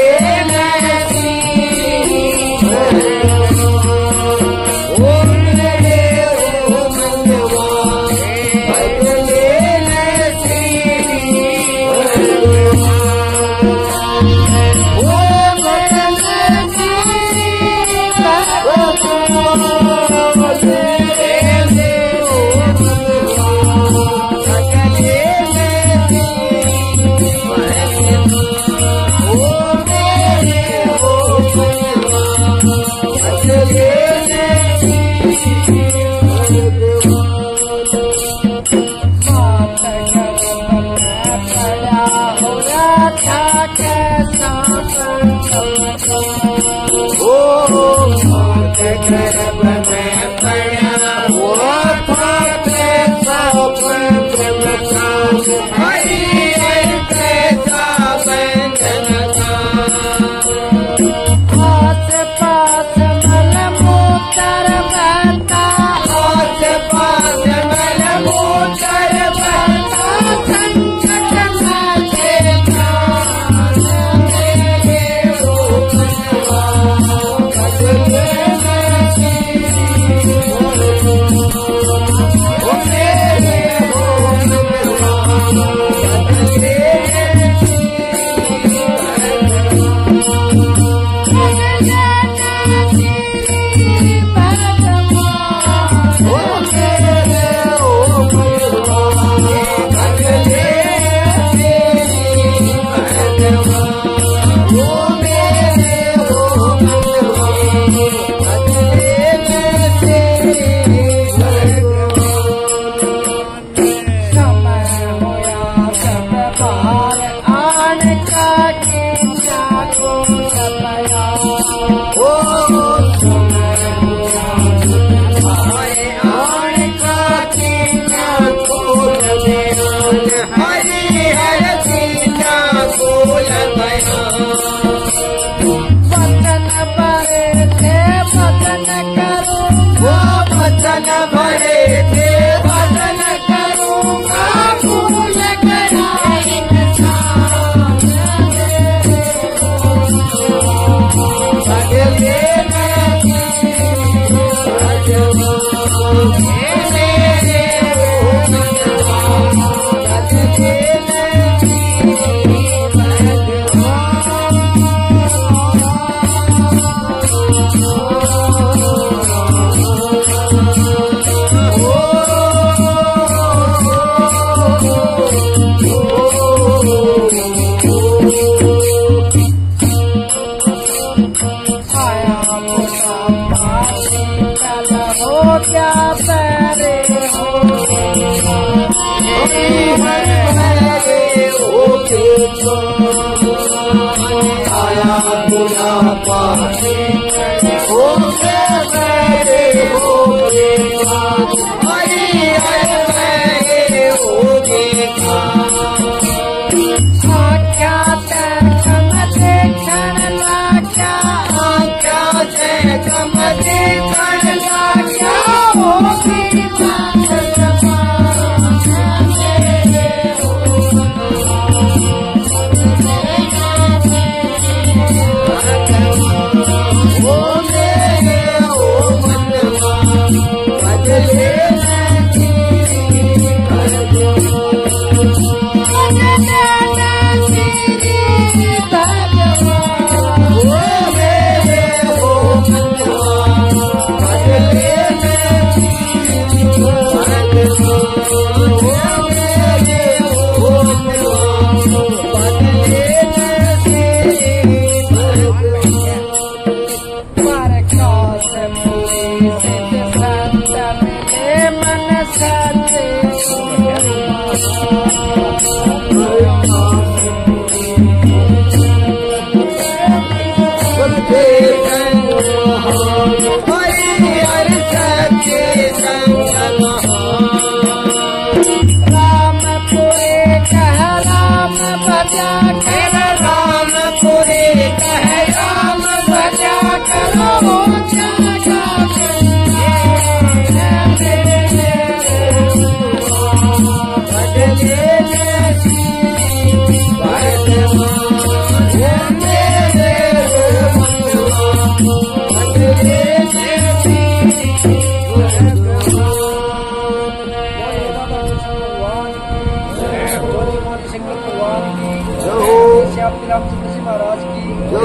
महाराज की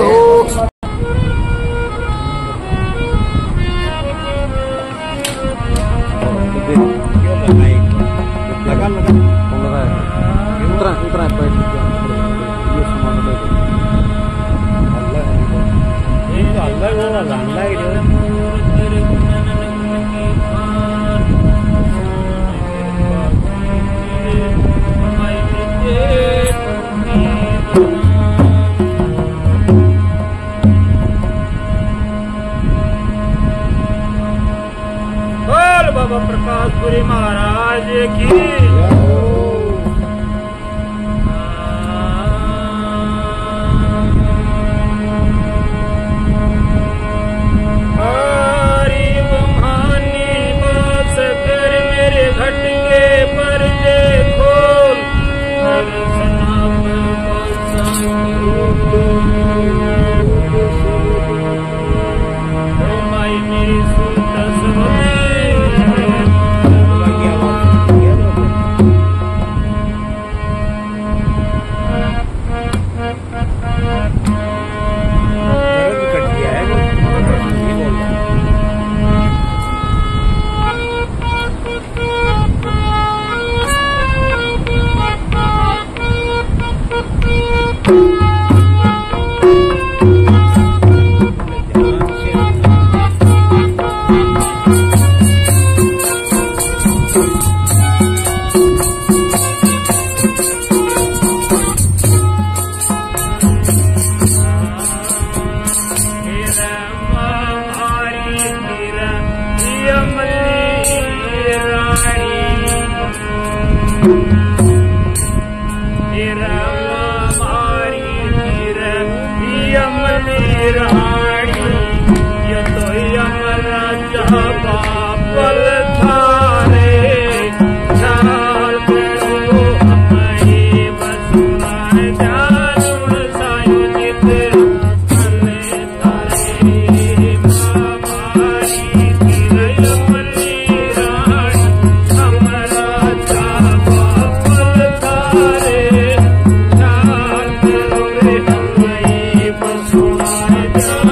बाबा प्रकाशपुरी महाराज की हरी बहानी बास कर मेरे घट के पर देखो हर सनाम माई मेरी सुनता सुना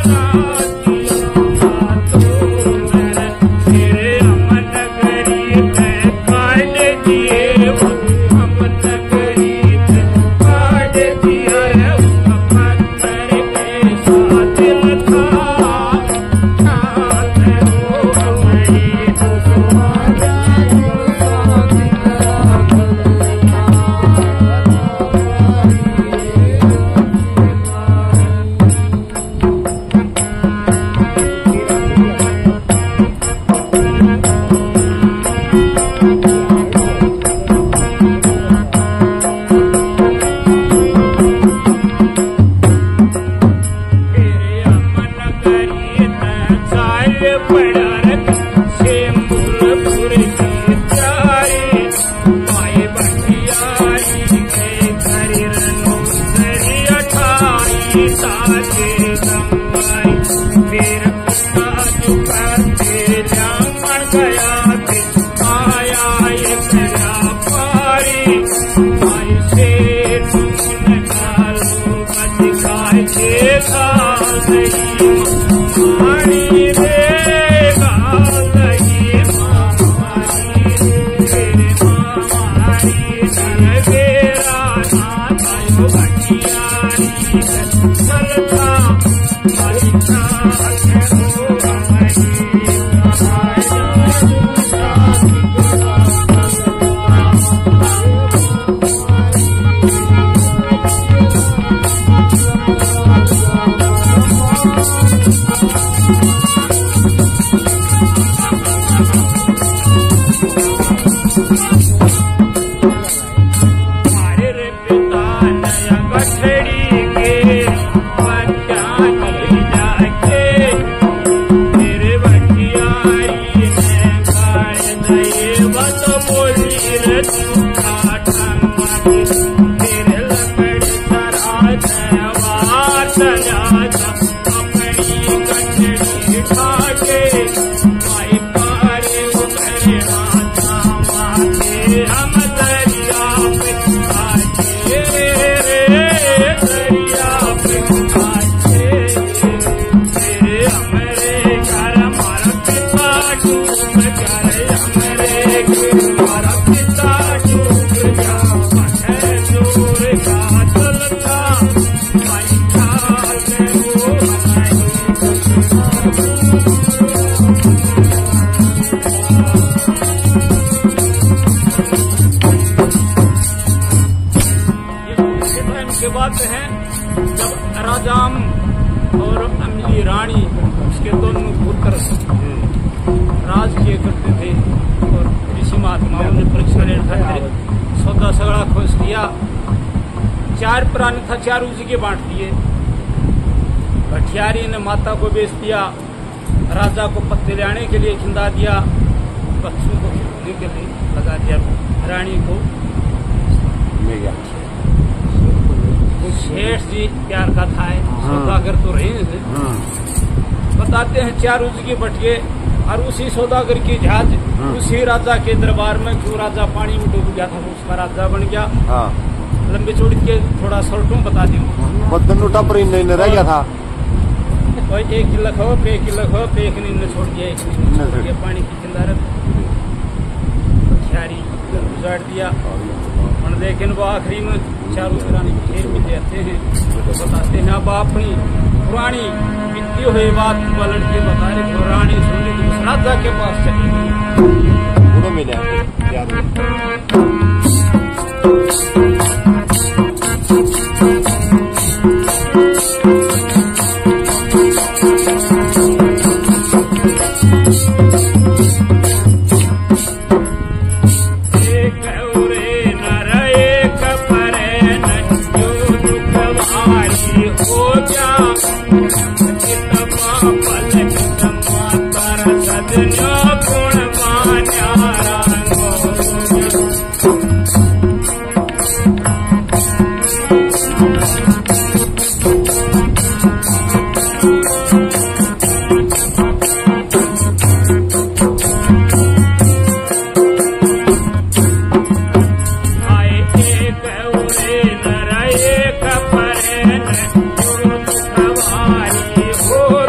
चार उसी के बांट दिए। भठियारी ने माता को बेच दिया, राजा को पत्ते लाने के लिए खिंदा दिया, बच्चों को खिलाने के लिए लगा दिया, रानी को शेष जी प्यार का था है। सौदागर तो रहे हैं, बताते हैं चार उसी के बटिए और उसी सौदागर की जहाज उसी राजा के दरबार में, क्यों राजा पानी में डूब गया था, उसका राजा बन गया। लंबे चौड़ी के थोड़ा शॉर्टों बता दूं, बदन टपर नहीं रह गया था, कोई एक किलो खो पे एक नींद छोड़ दिया, एक नींद छोड़ दिया, पानी की किनारत खियारी गुजार दिया। और लेकिन वो आखिरी में चारों रानी फिर मिल जाते हैं, तो बताते हैं अब अपनी पुरानी बीती हुई बात पलट के बता रहे, तो रानी सुनी तो उस राजा के पास चली गई, मिले हो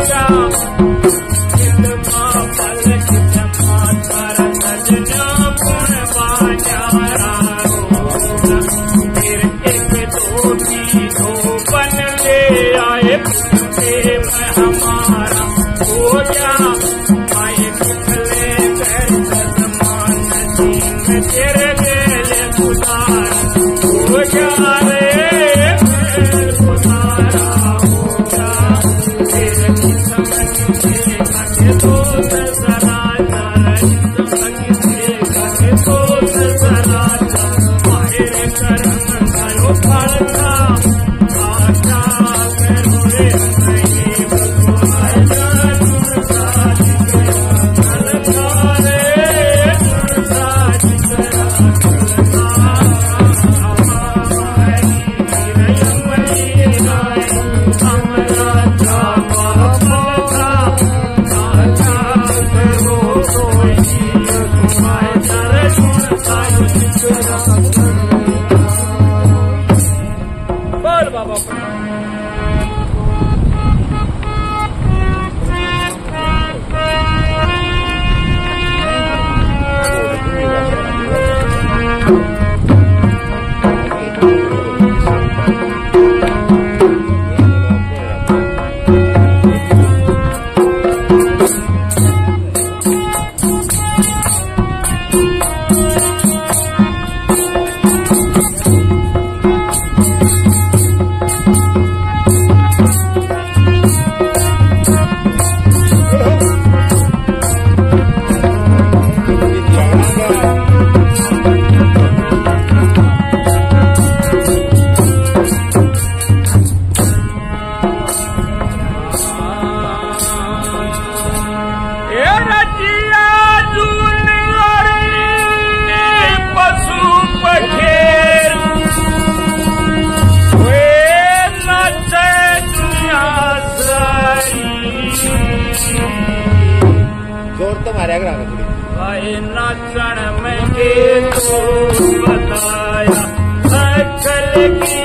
और तुम्हारे आगे आगे थोड़ी भाई नाचण में के तो बताया अकल की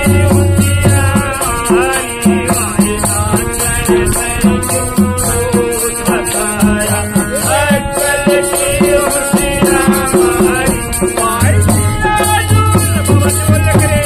उजियारी भाई नाचण में क्यों बताया अकल की उजियारी भाई बोल करे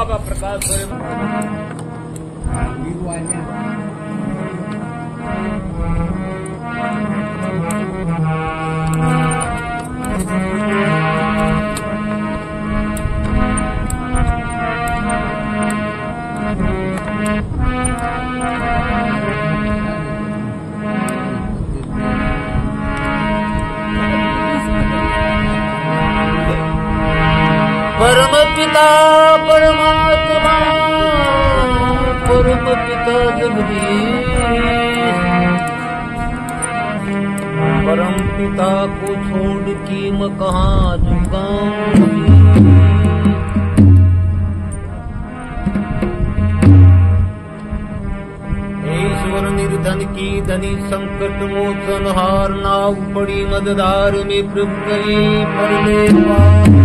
आत्मा का प्रकाश हो। परम पिता परमात्मा परम पिता जगदीश, परम पिता को छोड़ के मैं कहाँ झुकाऊंगी। ईश्वर निर्धन की धनी संकट मोचन हार, नाव पड़ी मददार में प्रभु गए परले।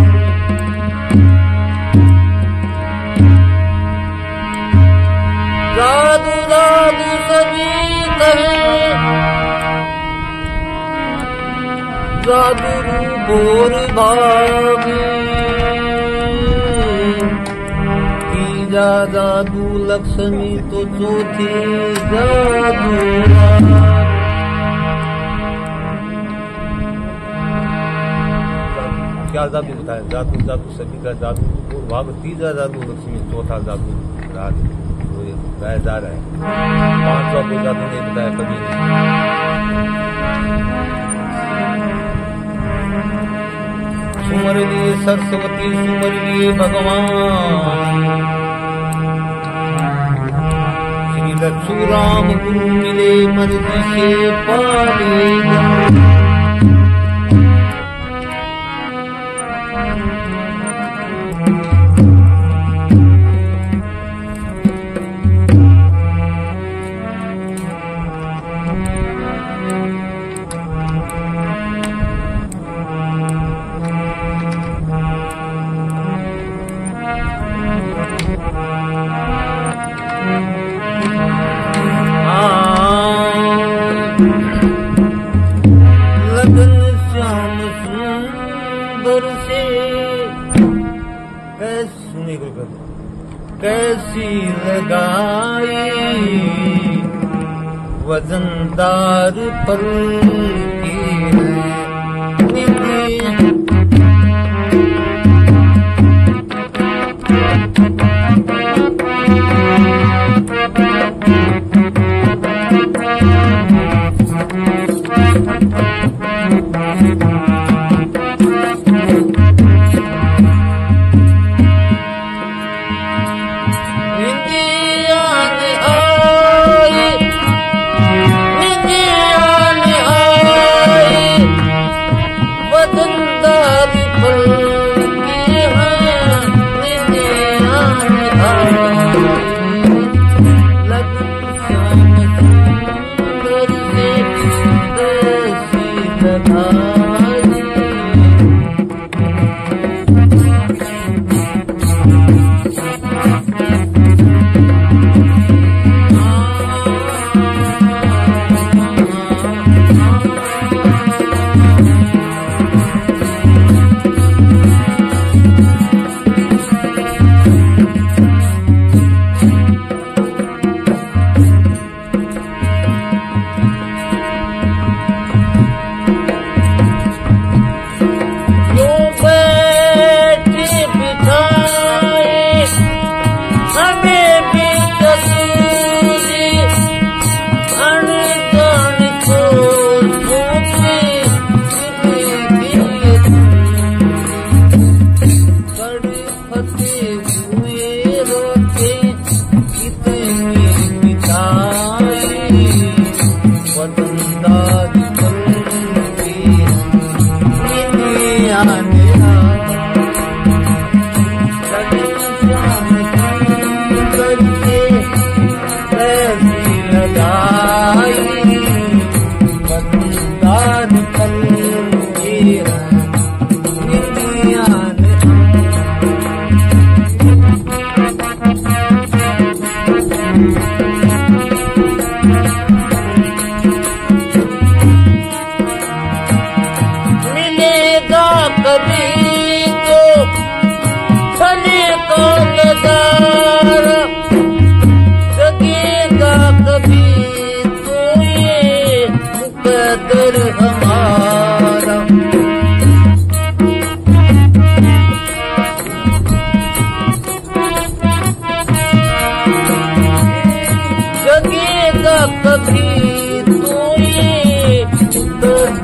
जादू जादू सभी कहे, जादू रूपोर भागे, तीजा जादू लक्ष्मी तो चौथी जादू। क्या जादू बताया? जादू जादू सभी का जादू रूपोर भाग, तीजा जादू लक्ष्मी, चौथा जादू राग गाया जा रहा है। 500 को जादू नहीं बताया कभी नहीं। सुमर लिए सरस्वती, सुमर लिए भगवान, श्री लक्ष्मी राम गुरु मिले मर्जी से पालेगा। कैसी लगाई वजनदार पर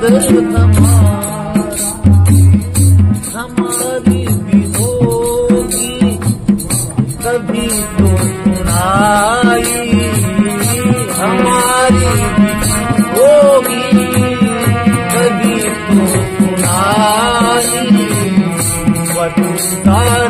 आदर तुम्हारा हमारी भी होगी कभी तो सुनाई, हमारी भी होगी कभी तो सुनाई, वतनदार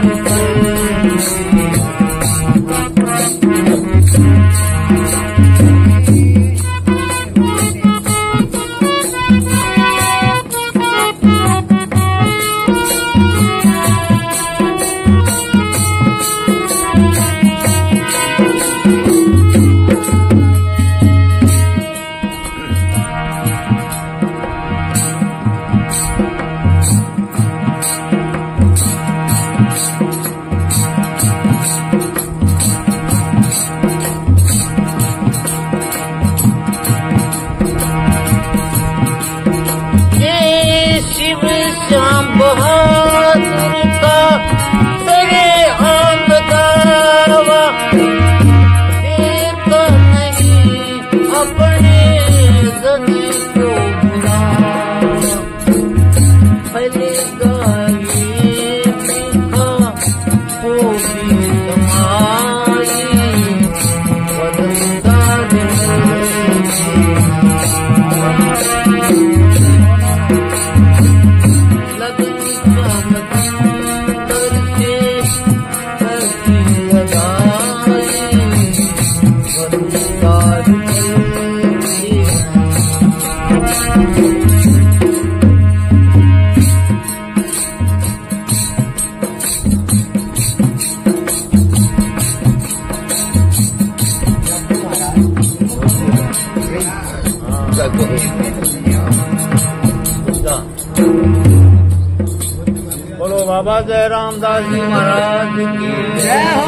बोलो बाबा जय रामदास जी महाराज की जय हो।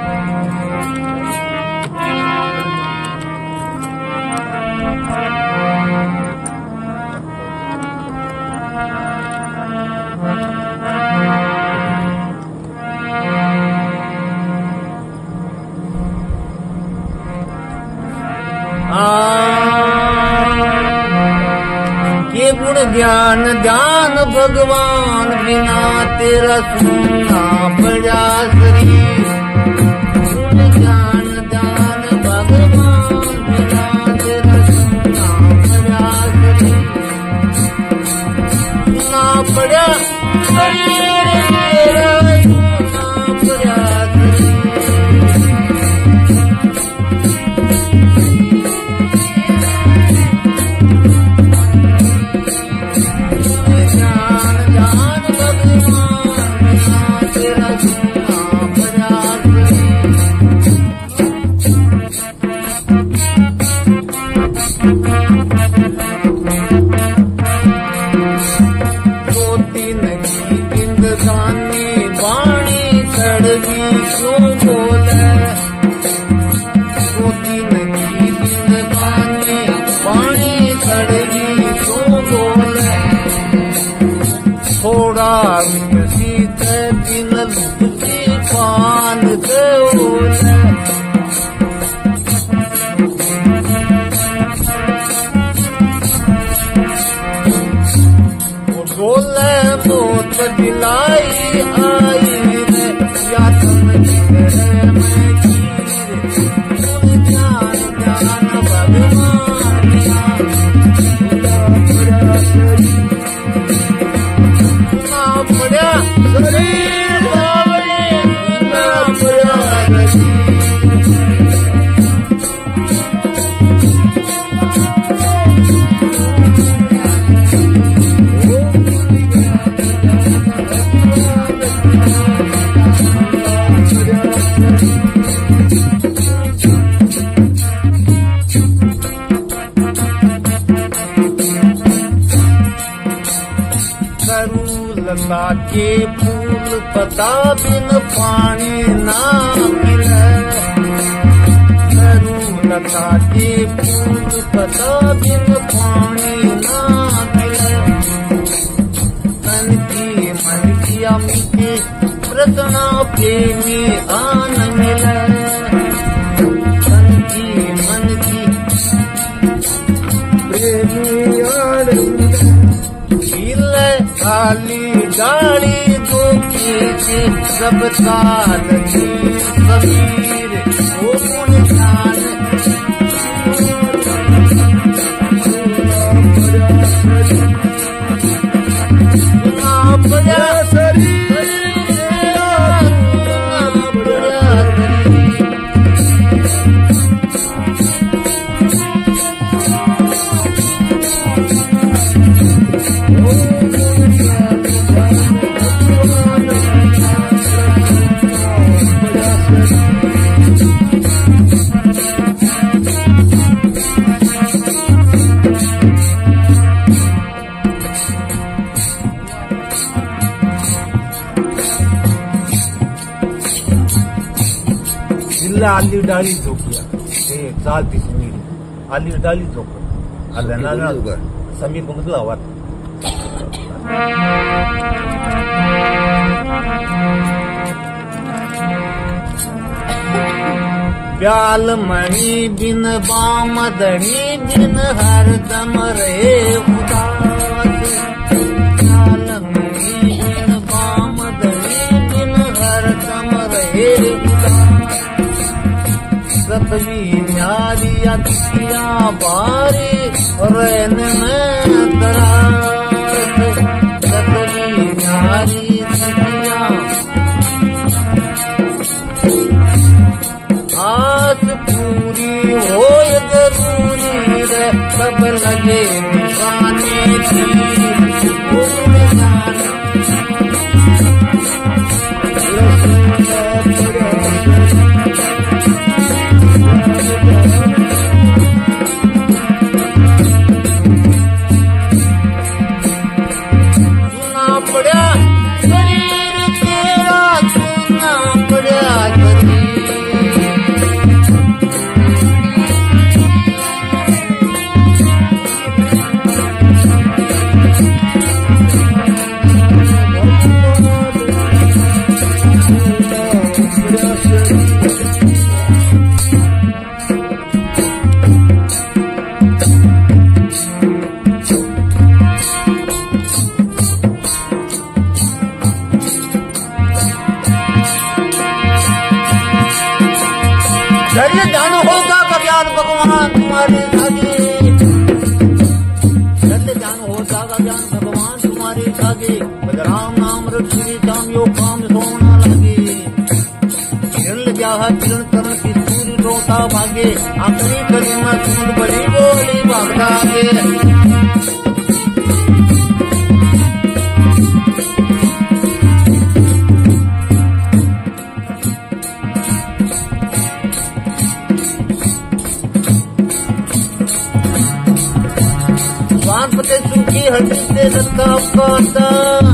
ये गुण ज्ञान ध्यान भगवान बिना तेरा सुनना पड़ा शरीर, गुण ज्ञान ध्यान भगवान बिना तेरा सुनना पड़ा शरीर, सुनना पड़ा शरीर तेरा सुनना पड़ा शरीर। दिलाई आई है या ज्ञान ज्ञान भगवान पड़ा शरीर लता के फूल पता बिन पानी ना मिले, लता के फूल पता बिन पानी ना मिले, तन की मन की मीठी रतना प्रेमी आन मिले, तन की मन की प्रेमी आन मिले। आली डाली जोगी से सब काल समीर ओ गुणगान आली डाली झोकिया ते चालती समीर आली डाली झोक आल्या समीर को मतलब आवाज प्याल मणि बिन बामदणी बिन हरदम रहे उदास प्याल मणि बिन बामदणी बिन हरदम रहे सतवी न्यारी अतिया बारी रैन में दराज सतवी न्यारी अतिया आस पूरी हो जरूरी रे सब लगे निशाने की राम नाम रखी काम यो काम सोना लगे किरण करण की सूर्य रोता भागे आखिरी कली में सूद बड़ी बोली भागता आगे पते सूखी हड्डी से दत्ता आपका आता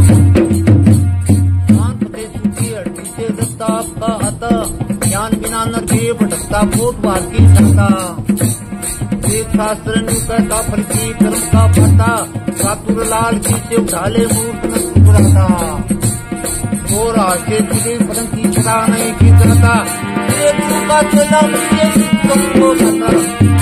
पते सूखी हड्डी से दत्ता आपका आता ज्ञान बिना न थे भटकता कोट बार की सकता वेद शास्त्र ने कहता फल की कर्म का फटा सातुर लाल की से उठाले मूर्त न टुकड़ाता और आके तुझे परम की पता नहीं की करता एक का चला मुझे तुमको पता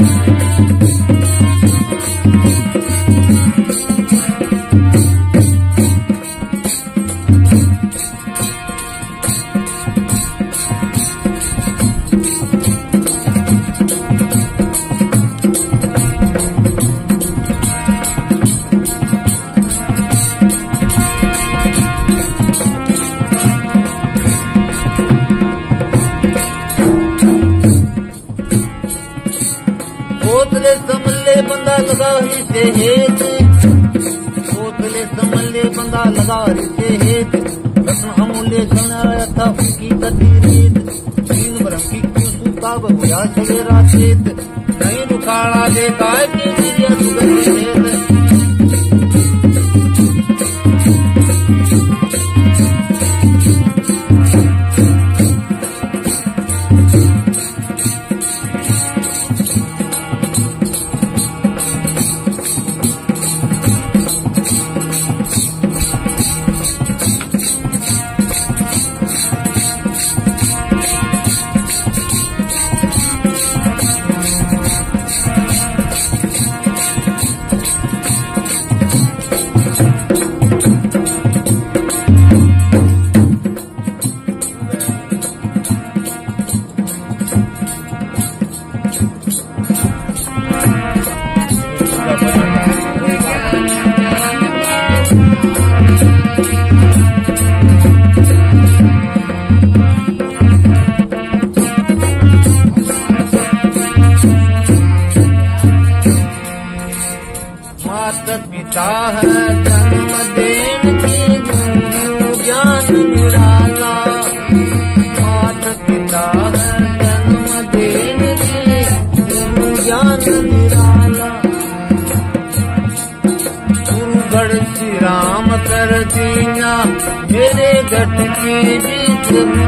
कोतले समले बंदा लगा ही से हेत कोतले समले बंदा लगा ही से हेत रत्न अमूल्य चढ़ाया था उनकी कति रीत तीन ब्रह्म की सूता बहुया सवेरा चेत नहीं रुखाड़ा देखा कि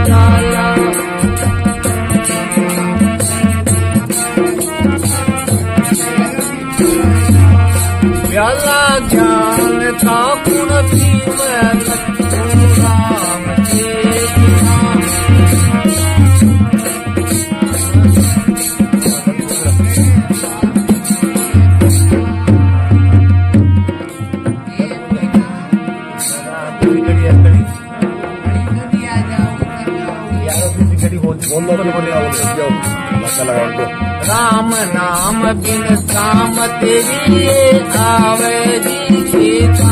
जाला प्याला ज्ञान का गुण पीवे राम चेतना राम नाम बिन काम तेरी आवे जी सीता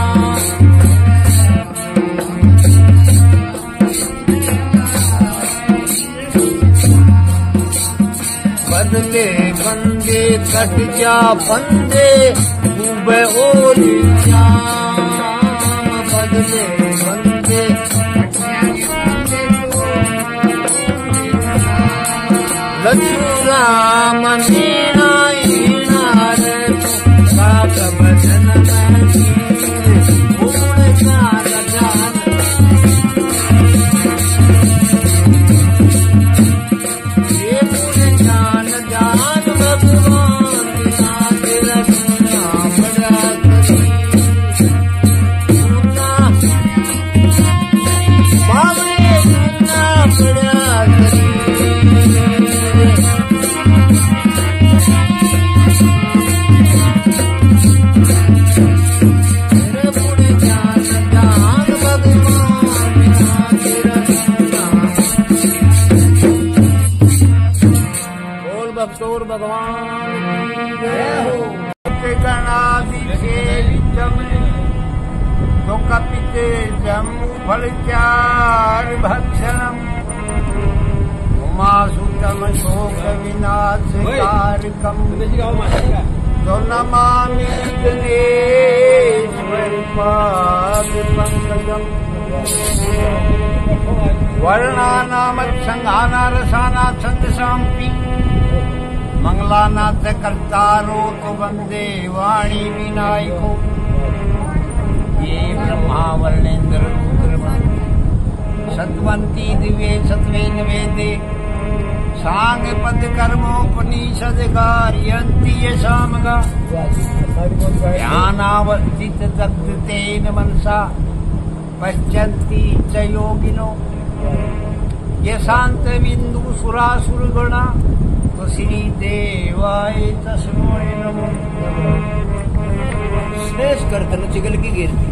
बदले बंदे कट जा बंदे डूबे ओली बदले बंदे लक्ष्मी राम मीना भजन जान जान भगवान भक्तोर भगवान की गणाधिशेषम तो कपिते जम्मू फलचार भक्षणम उमासुतम शोक विनाशकारकम तो नमामि गणेश्वर पाद पंकजम वर्णानामत्संघाना रसाना छंदसांपि मंगलानाथ कर्तारो तो वंदे वाणी विनायको ये ब्रह्मा वर्णेन्द्र रुद्र सत्वंती दिव्ये सत्वे नवेदे सांग पद कर्मोपनिषद कार्यन्ति यशामगा ध्यानावस्थित दग्धतेन मनसा पश्यन्ति च योगिनो ये शांत बिंदु सुरासुर गणा तो श्री देवाय तस्मै नमो श्रेष्ठ करतन चिगल की गिरती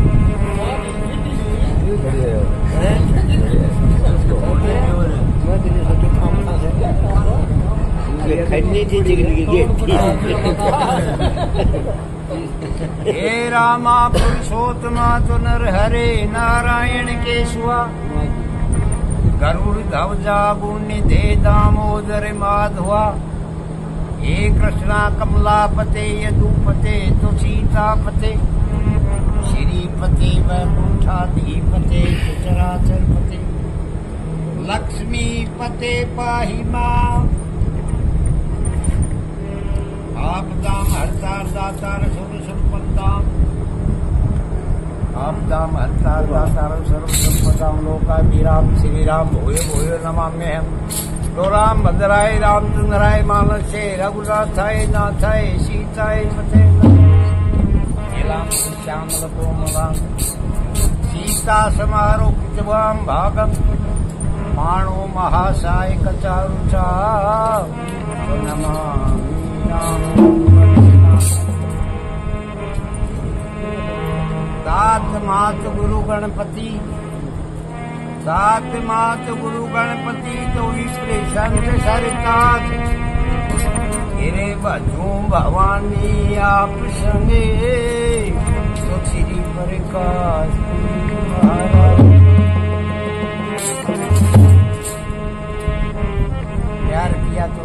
खन्नी थी चिगल की गिरती हे रामा पुरुषोत्तमा तो नर हरे नारायण केशवा गरुड़ ध्वजा गुणनिधे दामोदर माधवा हे कृष्णा कमलापते यदुपते तो सीतापते श्रीपते वैकुंठाधिपते चराचरपते लक्ष्मीपते पाहि मां आपदाम हरतार दातार सर्व संपदाम आपदाम हरतार दातार सर्व संपदाम लोकाभिराम शिविराम भूयो भूयो नमाम्यहम् तो राम भद्राय रामचंद्राय मानसे रघुनाथाय नाथाय सीताय मते नीलाम श्यामल कोमलाम सीता समारोपितवाम भागम माणो महासाय कचारुचा नमामि तात मात गुरु गणपति तात मात गुरु गणपति तो विप्रे संत सरताज तेरे भजो भवानी आप संगे तो श्री प्रकाश प्यार किया तो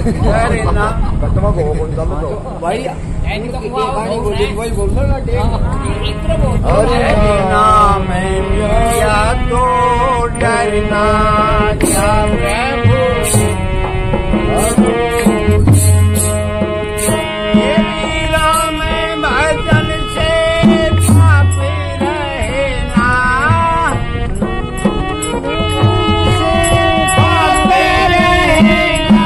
अरे ना कटवा को बोल दो तो भाई एनी का कहानी बोली वही बोल रहा ना अरे नाम लिया तो डरना क्या प्रभु राम भजन से पाप रहना पाप रहना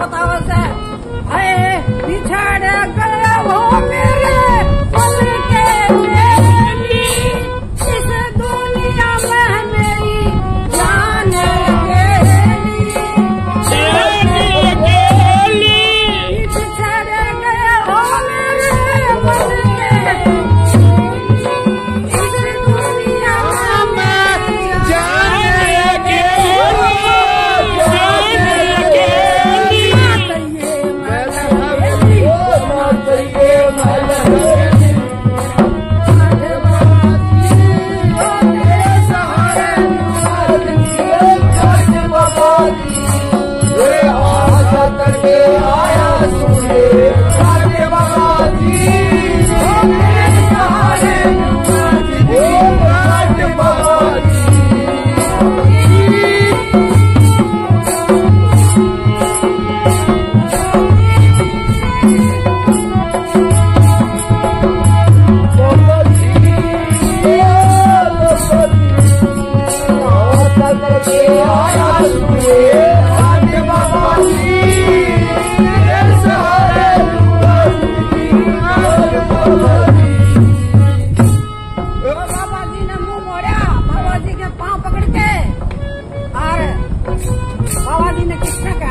बताओ से अरे बिछड़ गए हो मेरे पल के मेरी इस दुनिया में मेरी जान गेली बिछड़ गए हो मेरे पल के इस दुनिया में जान बाबा जी ने कितना